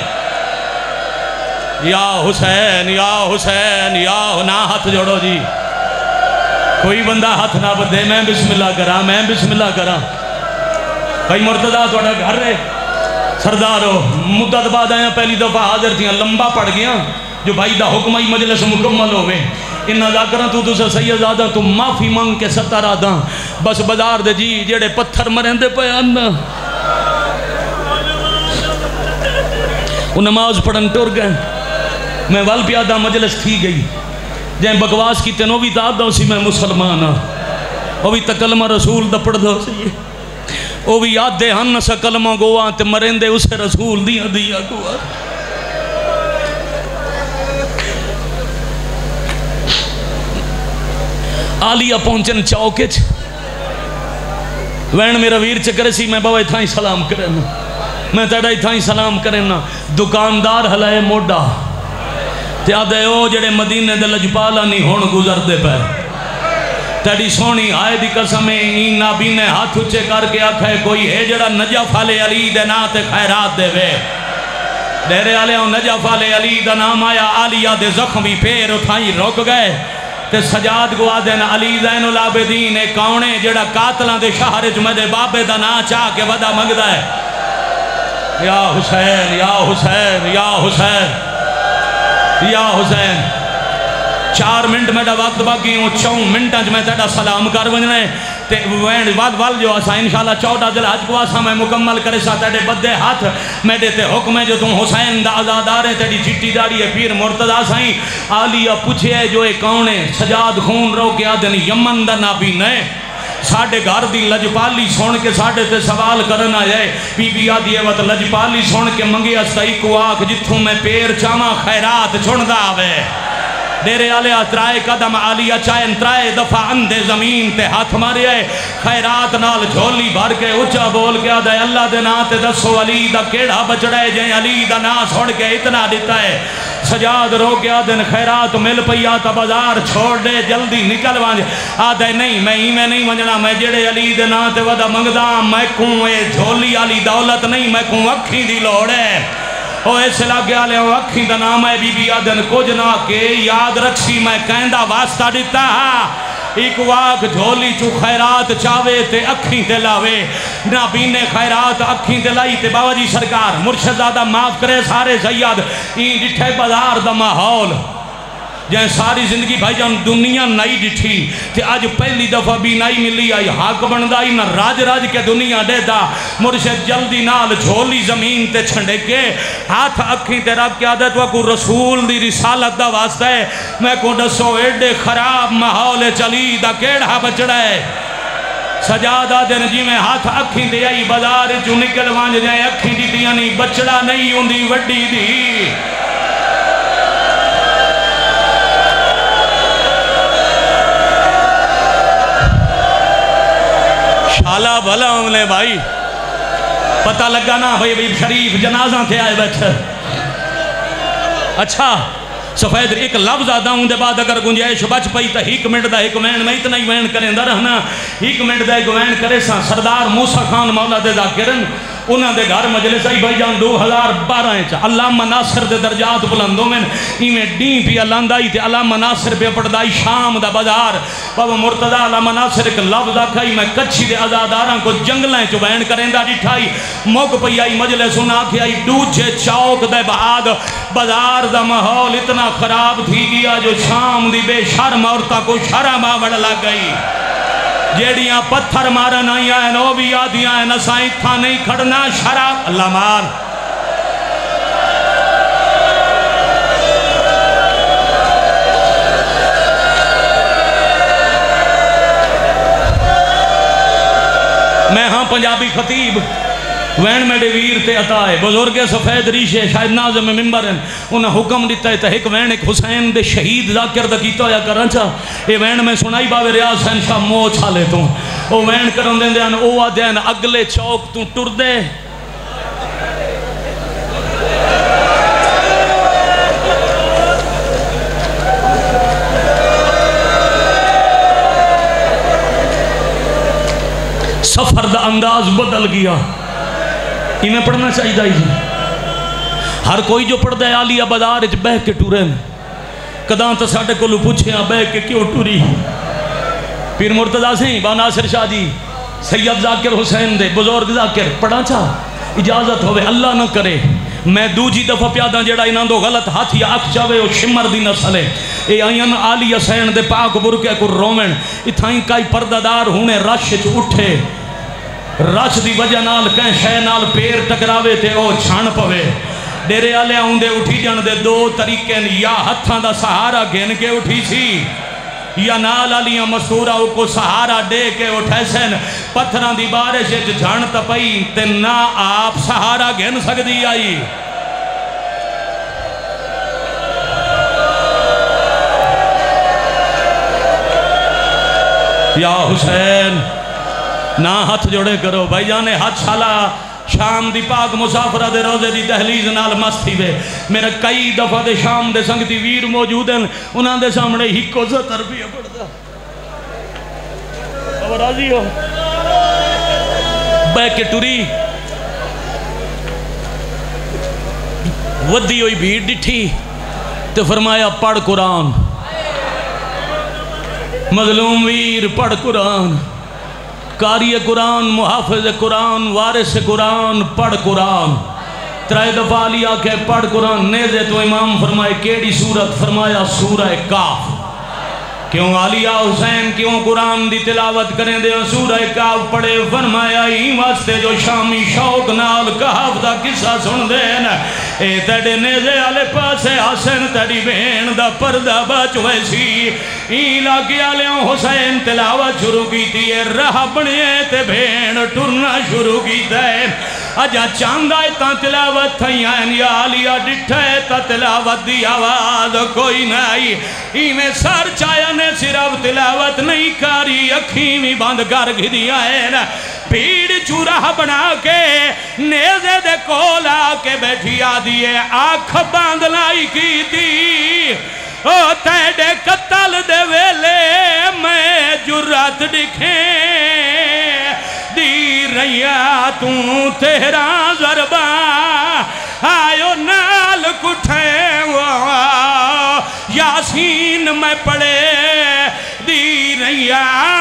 یا حسین یا حسین یا نا ہاتھ جوڑو جی کوئی بندہ ہاتھ نہ بدے میں بسم اللہ کرا میں بسم اللہ کرا بھائی مرتضی توڑا گھر رہے سردارو مدت بعد آیا پہلی دفعہ حاضر تھیاں لمبا پڑ گیا جو بھائی دا حکمائی مجلس مکمل ہوئے ان نظاکرہ تو تو سے سیدادہ تو معافی مانگ کے ستر آدھا بس بازار دے جی جیڑے پتھر مرندے پہ آنا وہ نماز پڑھن ٹور گئے میں وال پیادہ مجلس تھی گئی جائیں بکواس کی تینوں بھی داد دو سی میں مسلمان ہاں وہ بھی تکلمہ رسول دا پڑھ دو سی وہ بھی یاد دے ہن سا کلمہ گوا تے مرندے اسے رسول دیا دیا گوا آلیہ پہنچن چوکے چھ وین میرا ویر چکرے سی میں بابا اتھائی سلام کرنا میں تیڑا اتھائی سلام کرنا دکاندار حلائے موڈا تے آدھے او جڑے مدینے دے لجپالا نہیں ہون گزر دے پہ تیڑی سونی آئے دی قسمیں این نابینے ہاتھ اچھے کر کے آکھے کوئی ہے جڑا نجف علی علی دے نات خیرات دے وے دیرے آلے ہوں نجف علی علی دا نام آیا آلیہ دے زخمی پیر اٹھائی روک گئے تے سجاد کو آدھین علی زین العابدین ایک کауنے جڑا قاتلان دے شہر جمدے بابے دا نا چاہ کے ودا مگدہ ہے یا حسین یا حسین یا حسین یا حسین چار منٹ میں دا وقت باقی ہوں چون منٹاں میں تیڑا سلام کر ونجنے تے وین واد وال جو آسا انشاءاللہ چودہ دل حج کو آسا میں مکمل کرے سا تیڑے بدے ہاتھ میں دیتے حکم ہے جو تم حسین دا آزادار ہے تیڑی چٹی داری ہے پیر مرتضی سائیں آلیہ پوچھے ہے جو ایک کونے سجاد خون رو کے آدھن یمن دا نابی نئے ساڑھے گھر دی لجپالی سون کے ساڑھے تے سوال کرنا جائے بی بی آدھی ہے وقت لجپالی سون کے منگی استائی کو آکھ جتھوں میں پیر چاما خیرات چھوڑ دا آوے دیرے آلے اترائے قدم آلیہ چاہیں ترائے دفعہ اندے زمین تے ہاتھ مارے آئے خیرات نال جھولی بھر کے اچھا بول کے آدھے اللہ دے نا تے دسو علی دا کیڑا بچڑے جائیں علی دا نا سوڑ کے اتنا دیتا ہے سجاد رو کے آدھن خیرات مل پیا تا بازار چھوڑ دے جلدی نکل وانج آدھے نہیں میں ہی میں نہیں ونجنا میں جڑے علی دے نا تے ودا منگدہ میں کوں اے جھولی علی دولت نہیں میں کوں اکھی دی لوڑے او ایسے لگے آلے ہوں اکھی دا نام ہے بی بی آدھن کچھ نہ کے یاد رکھسی میں کہندہ واسطہ دیتا ہاں ایک واق جھولی چو خیرات چاوے تے اکھیں تے لاوے نہ بینے خیرات اکھیں تے لائی تے بابا جی سرکار مرشد زادہ معاف کرے سارے سید این ڈٹھے بازار دا ماحول جائیں ساری زندگی بھائی جان دنیا نائی ڈٹھی تے آج پہلی دفعہ بھی نائی ملی آئی حق بندائی نہ راج راج کے دنیا دے دا مرشد جلدی نال جھولی زمین تے چھنڈے کے ہاتھ اکھیں تے رب کے عادت وکو رسول دی رسالت دا واسطہ ہے میں کو ڈسو ایڈے خراب محول چلی دا کیڑا بچڑا ہے سجادہ دن جی میں ہاتھ اکھیں تے آئی بازار جو نکل وانج جائیں اکھیں دی دی یعنی بچڑا نہیں ہوں دی وڈی دی آلہ بھلا ہونے بھائی پتہ لگا نا بھائی بھائی شریف جنازہ تھے آئے بیٹھے اچھا سفید ایک لفظ آدھا ہوں دے بعد اگر گنجائش بچ پئی تا ایک منٹ دا ایک وین میں اتنا ہی وین کریں دا رہنا ایک منٹ دا ایک وین کرے سا سردار موسیٰ خان مولا دے ذاکرن انہاں دے گھر مجلس آئی بھائی جان دو ہزار بارہ انچ علامہ ناصر دے درجات بلندوں میں ایمیں ڈین پی الاندائی تے علامہ ناصر پہ پڑھدائی شام دا بازار بابا مرتضی علامہ ناصر ایک لفظ آکھائی میں کچھی دے ازاداراں کو جنگلیں چو بین کریں دا ڈٹھائی موک پہ آئی مجلس انہاں کی آئی ڈوچے چوک دے بعد بازار دا محول اتنا خراب تھی گیا جو شام دی بے شرم عورتہ کو شرم آوڑ لگ گئی جیڑیاں پتھر مارن آئی آئین او بھی آدھیاں ہیں نسائیں تھا نہیں کھڑنا شراب اللہ مان میں ہاں پنجابی خطیب وین میں ڈیویر تے عطائے بزرگ سفید ریشے شاید ناظم ممبر ہیں انہاں حکم دیتا ہے تا ایک وین ایک حسین دے شہید ذاکر دا کیتا ہویا کرن چا اے وین میں سنائی باوے ریاض حسین شاہ مو چھالے تو او وین کرن دیں دیں او آدھے ہیں اگلے چوک تو ٹر دے سفر دا انداز بدل گیا ہی میں پڑھنا چاہیے دائی جی ہر کوئی جو پڑھ دے آلیا بازار اچھ بہ کے ٹورن قدان تا ساڑھے کو لو پوچھے ہیں بہ کے کیوں ٹوری پیر مرتضی سے با ناصر شاہ جی سید ذاکر حسین دے بزرگ ذاکر پڑھا چاہ اجازت ہوئے اللہ نہ کرے میں دو جی دفعہ پیادہ جڑا انہاں دو غلط ہاتھ یا اکھ چاوے او شمر دی نسلے اے آئین آلی حسین دے پاک برکے کو رومن اتھائیں کائی پرددار ہونے رش چ اٹھے رش دی وجہ نال کہیں شے نال پیر ٹکراوے تے او چھان پوے ڈیرے آلے آؤندے اٹھی جان دے دو طریقے یا ہتھاں دا سہارا گھن کے اٹھی سی یا نال آلیاں مستورہ کو سہارا دے کے اٹھے سن پتھران دی بارش جھان تپئی تے نہ آپ سہارا گھن سکتی آئی یا حسین نہ ہاتھ جوڑے کرو بھائی جانے ہاتھ شالا شام دی پاک مسافرہ دے روزے دی دہلیز نال مست تھی بے میرا کئی دفعہ دے شام دے سنگتی ویر موجود ہیں انہاں دے سامنے ہی کو زتر بھی پڑتا اب راضی ہو بے کے ٹوری ودی ہوئی بھیڑ ڈٹھی تو فرمایا پڑھ قرآن مظلوم ویر پڑھ قرآن قاری قرآن محافظ قرآن وارث قرآن پڑھ قرآن ترائے دفعہ لیا کہ پڑھ قرآن نیزے تو امام فرمائے کیڑی سورت فرمایا سورہ کاف کیوں علیہ حسین کیوں قرآن دی تلاوت کریں دے سورہ کاف پڑھے فرمایا ہی واسطے جو شامی شوق نال کہاف دا قصہ سن دین اے تیڑے نیزے آلے پاسے حسین تیڑی بین دا پردہ بچ ویسی ایلا کیا لیوں حسین تلاوت شروع کی تھی رہ بڑھے تے بین ٹرنا شروع کی تے اجا چاندہ تا تلاوت تھائیں یا آلیا ڈٹھے تا تلاوت دی آواز کوئی نہیں ہی میں سر چایا نے صرف تلاوت نہیں کاری اکھی میں بند کر گھدیا ہے پیڑ چورہ بنا کے نیزے دے کولا کے بیٹھی آدھیے آنکھ باندھ لائی کی تھی او تیڑے قتل دے ویلے میں جرات دکھیں دی رہیا توں تیرا ضربہ آئیو نال کٹھیں یاسین میں پڑے دی رہیا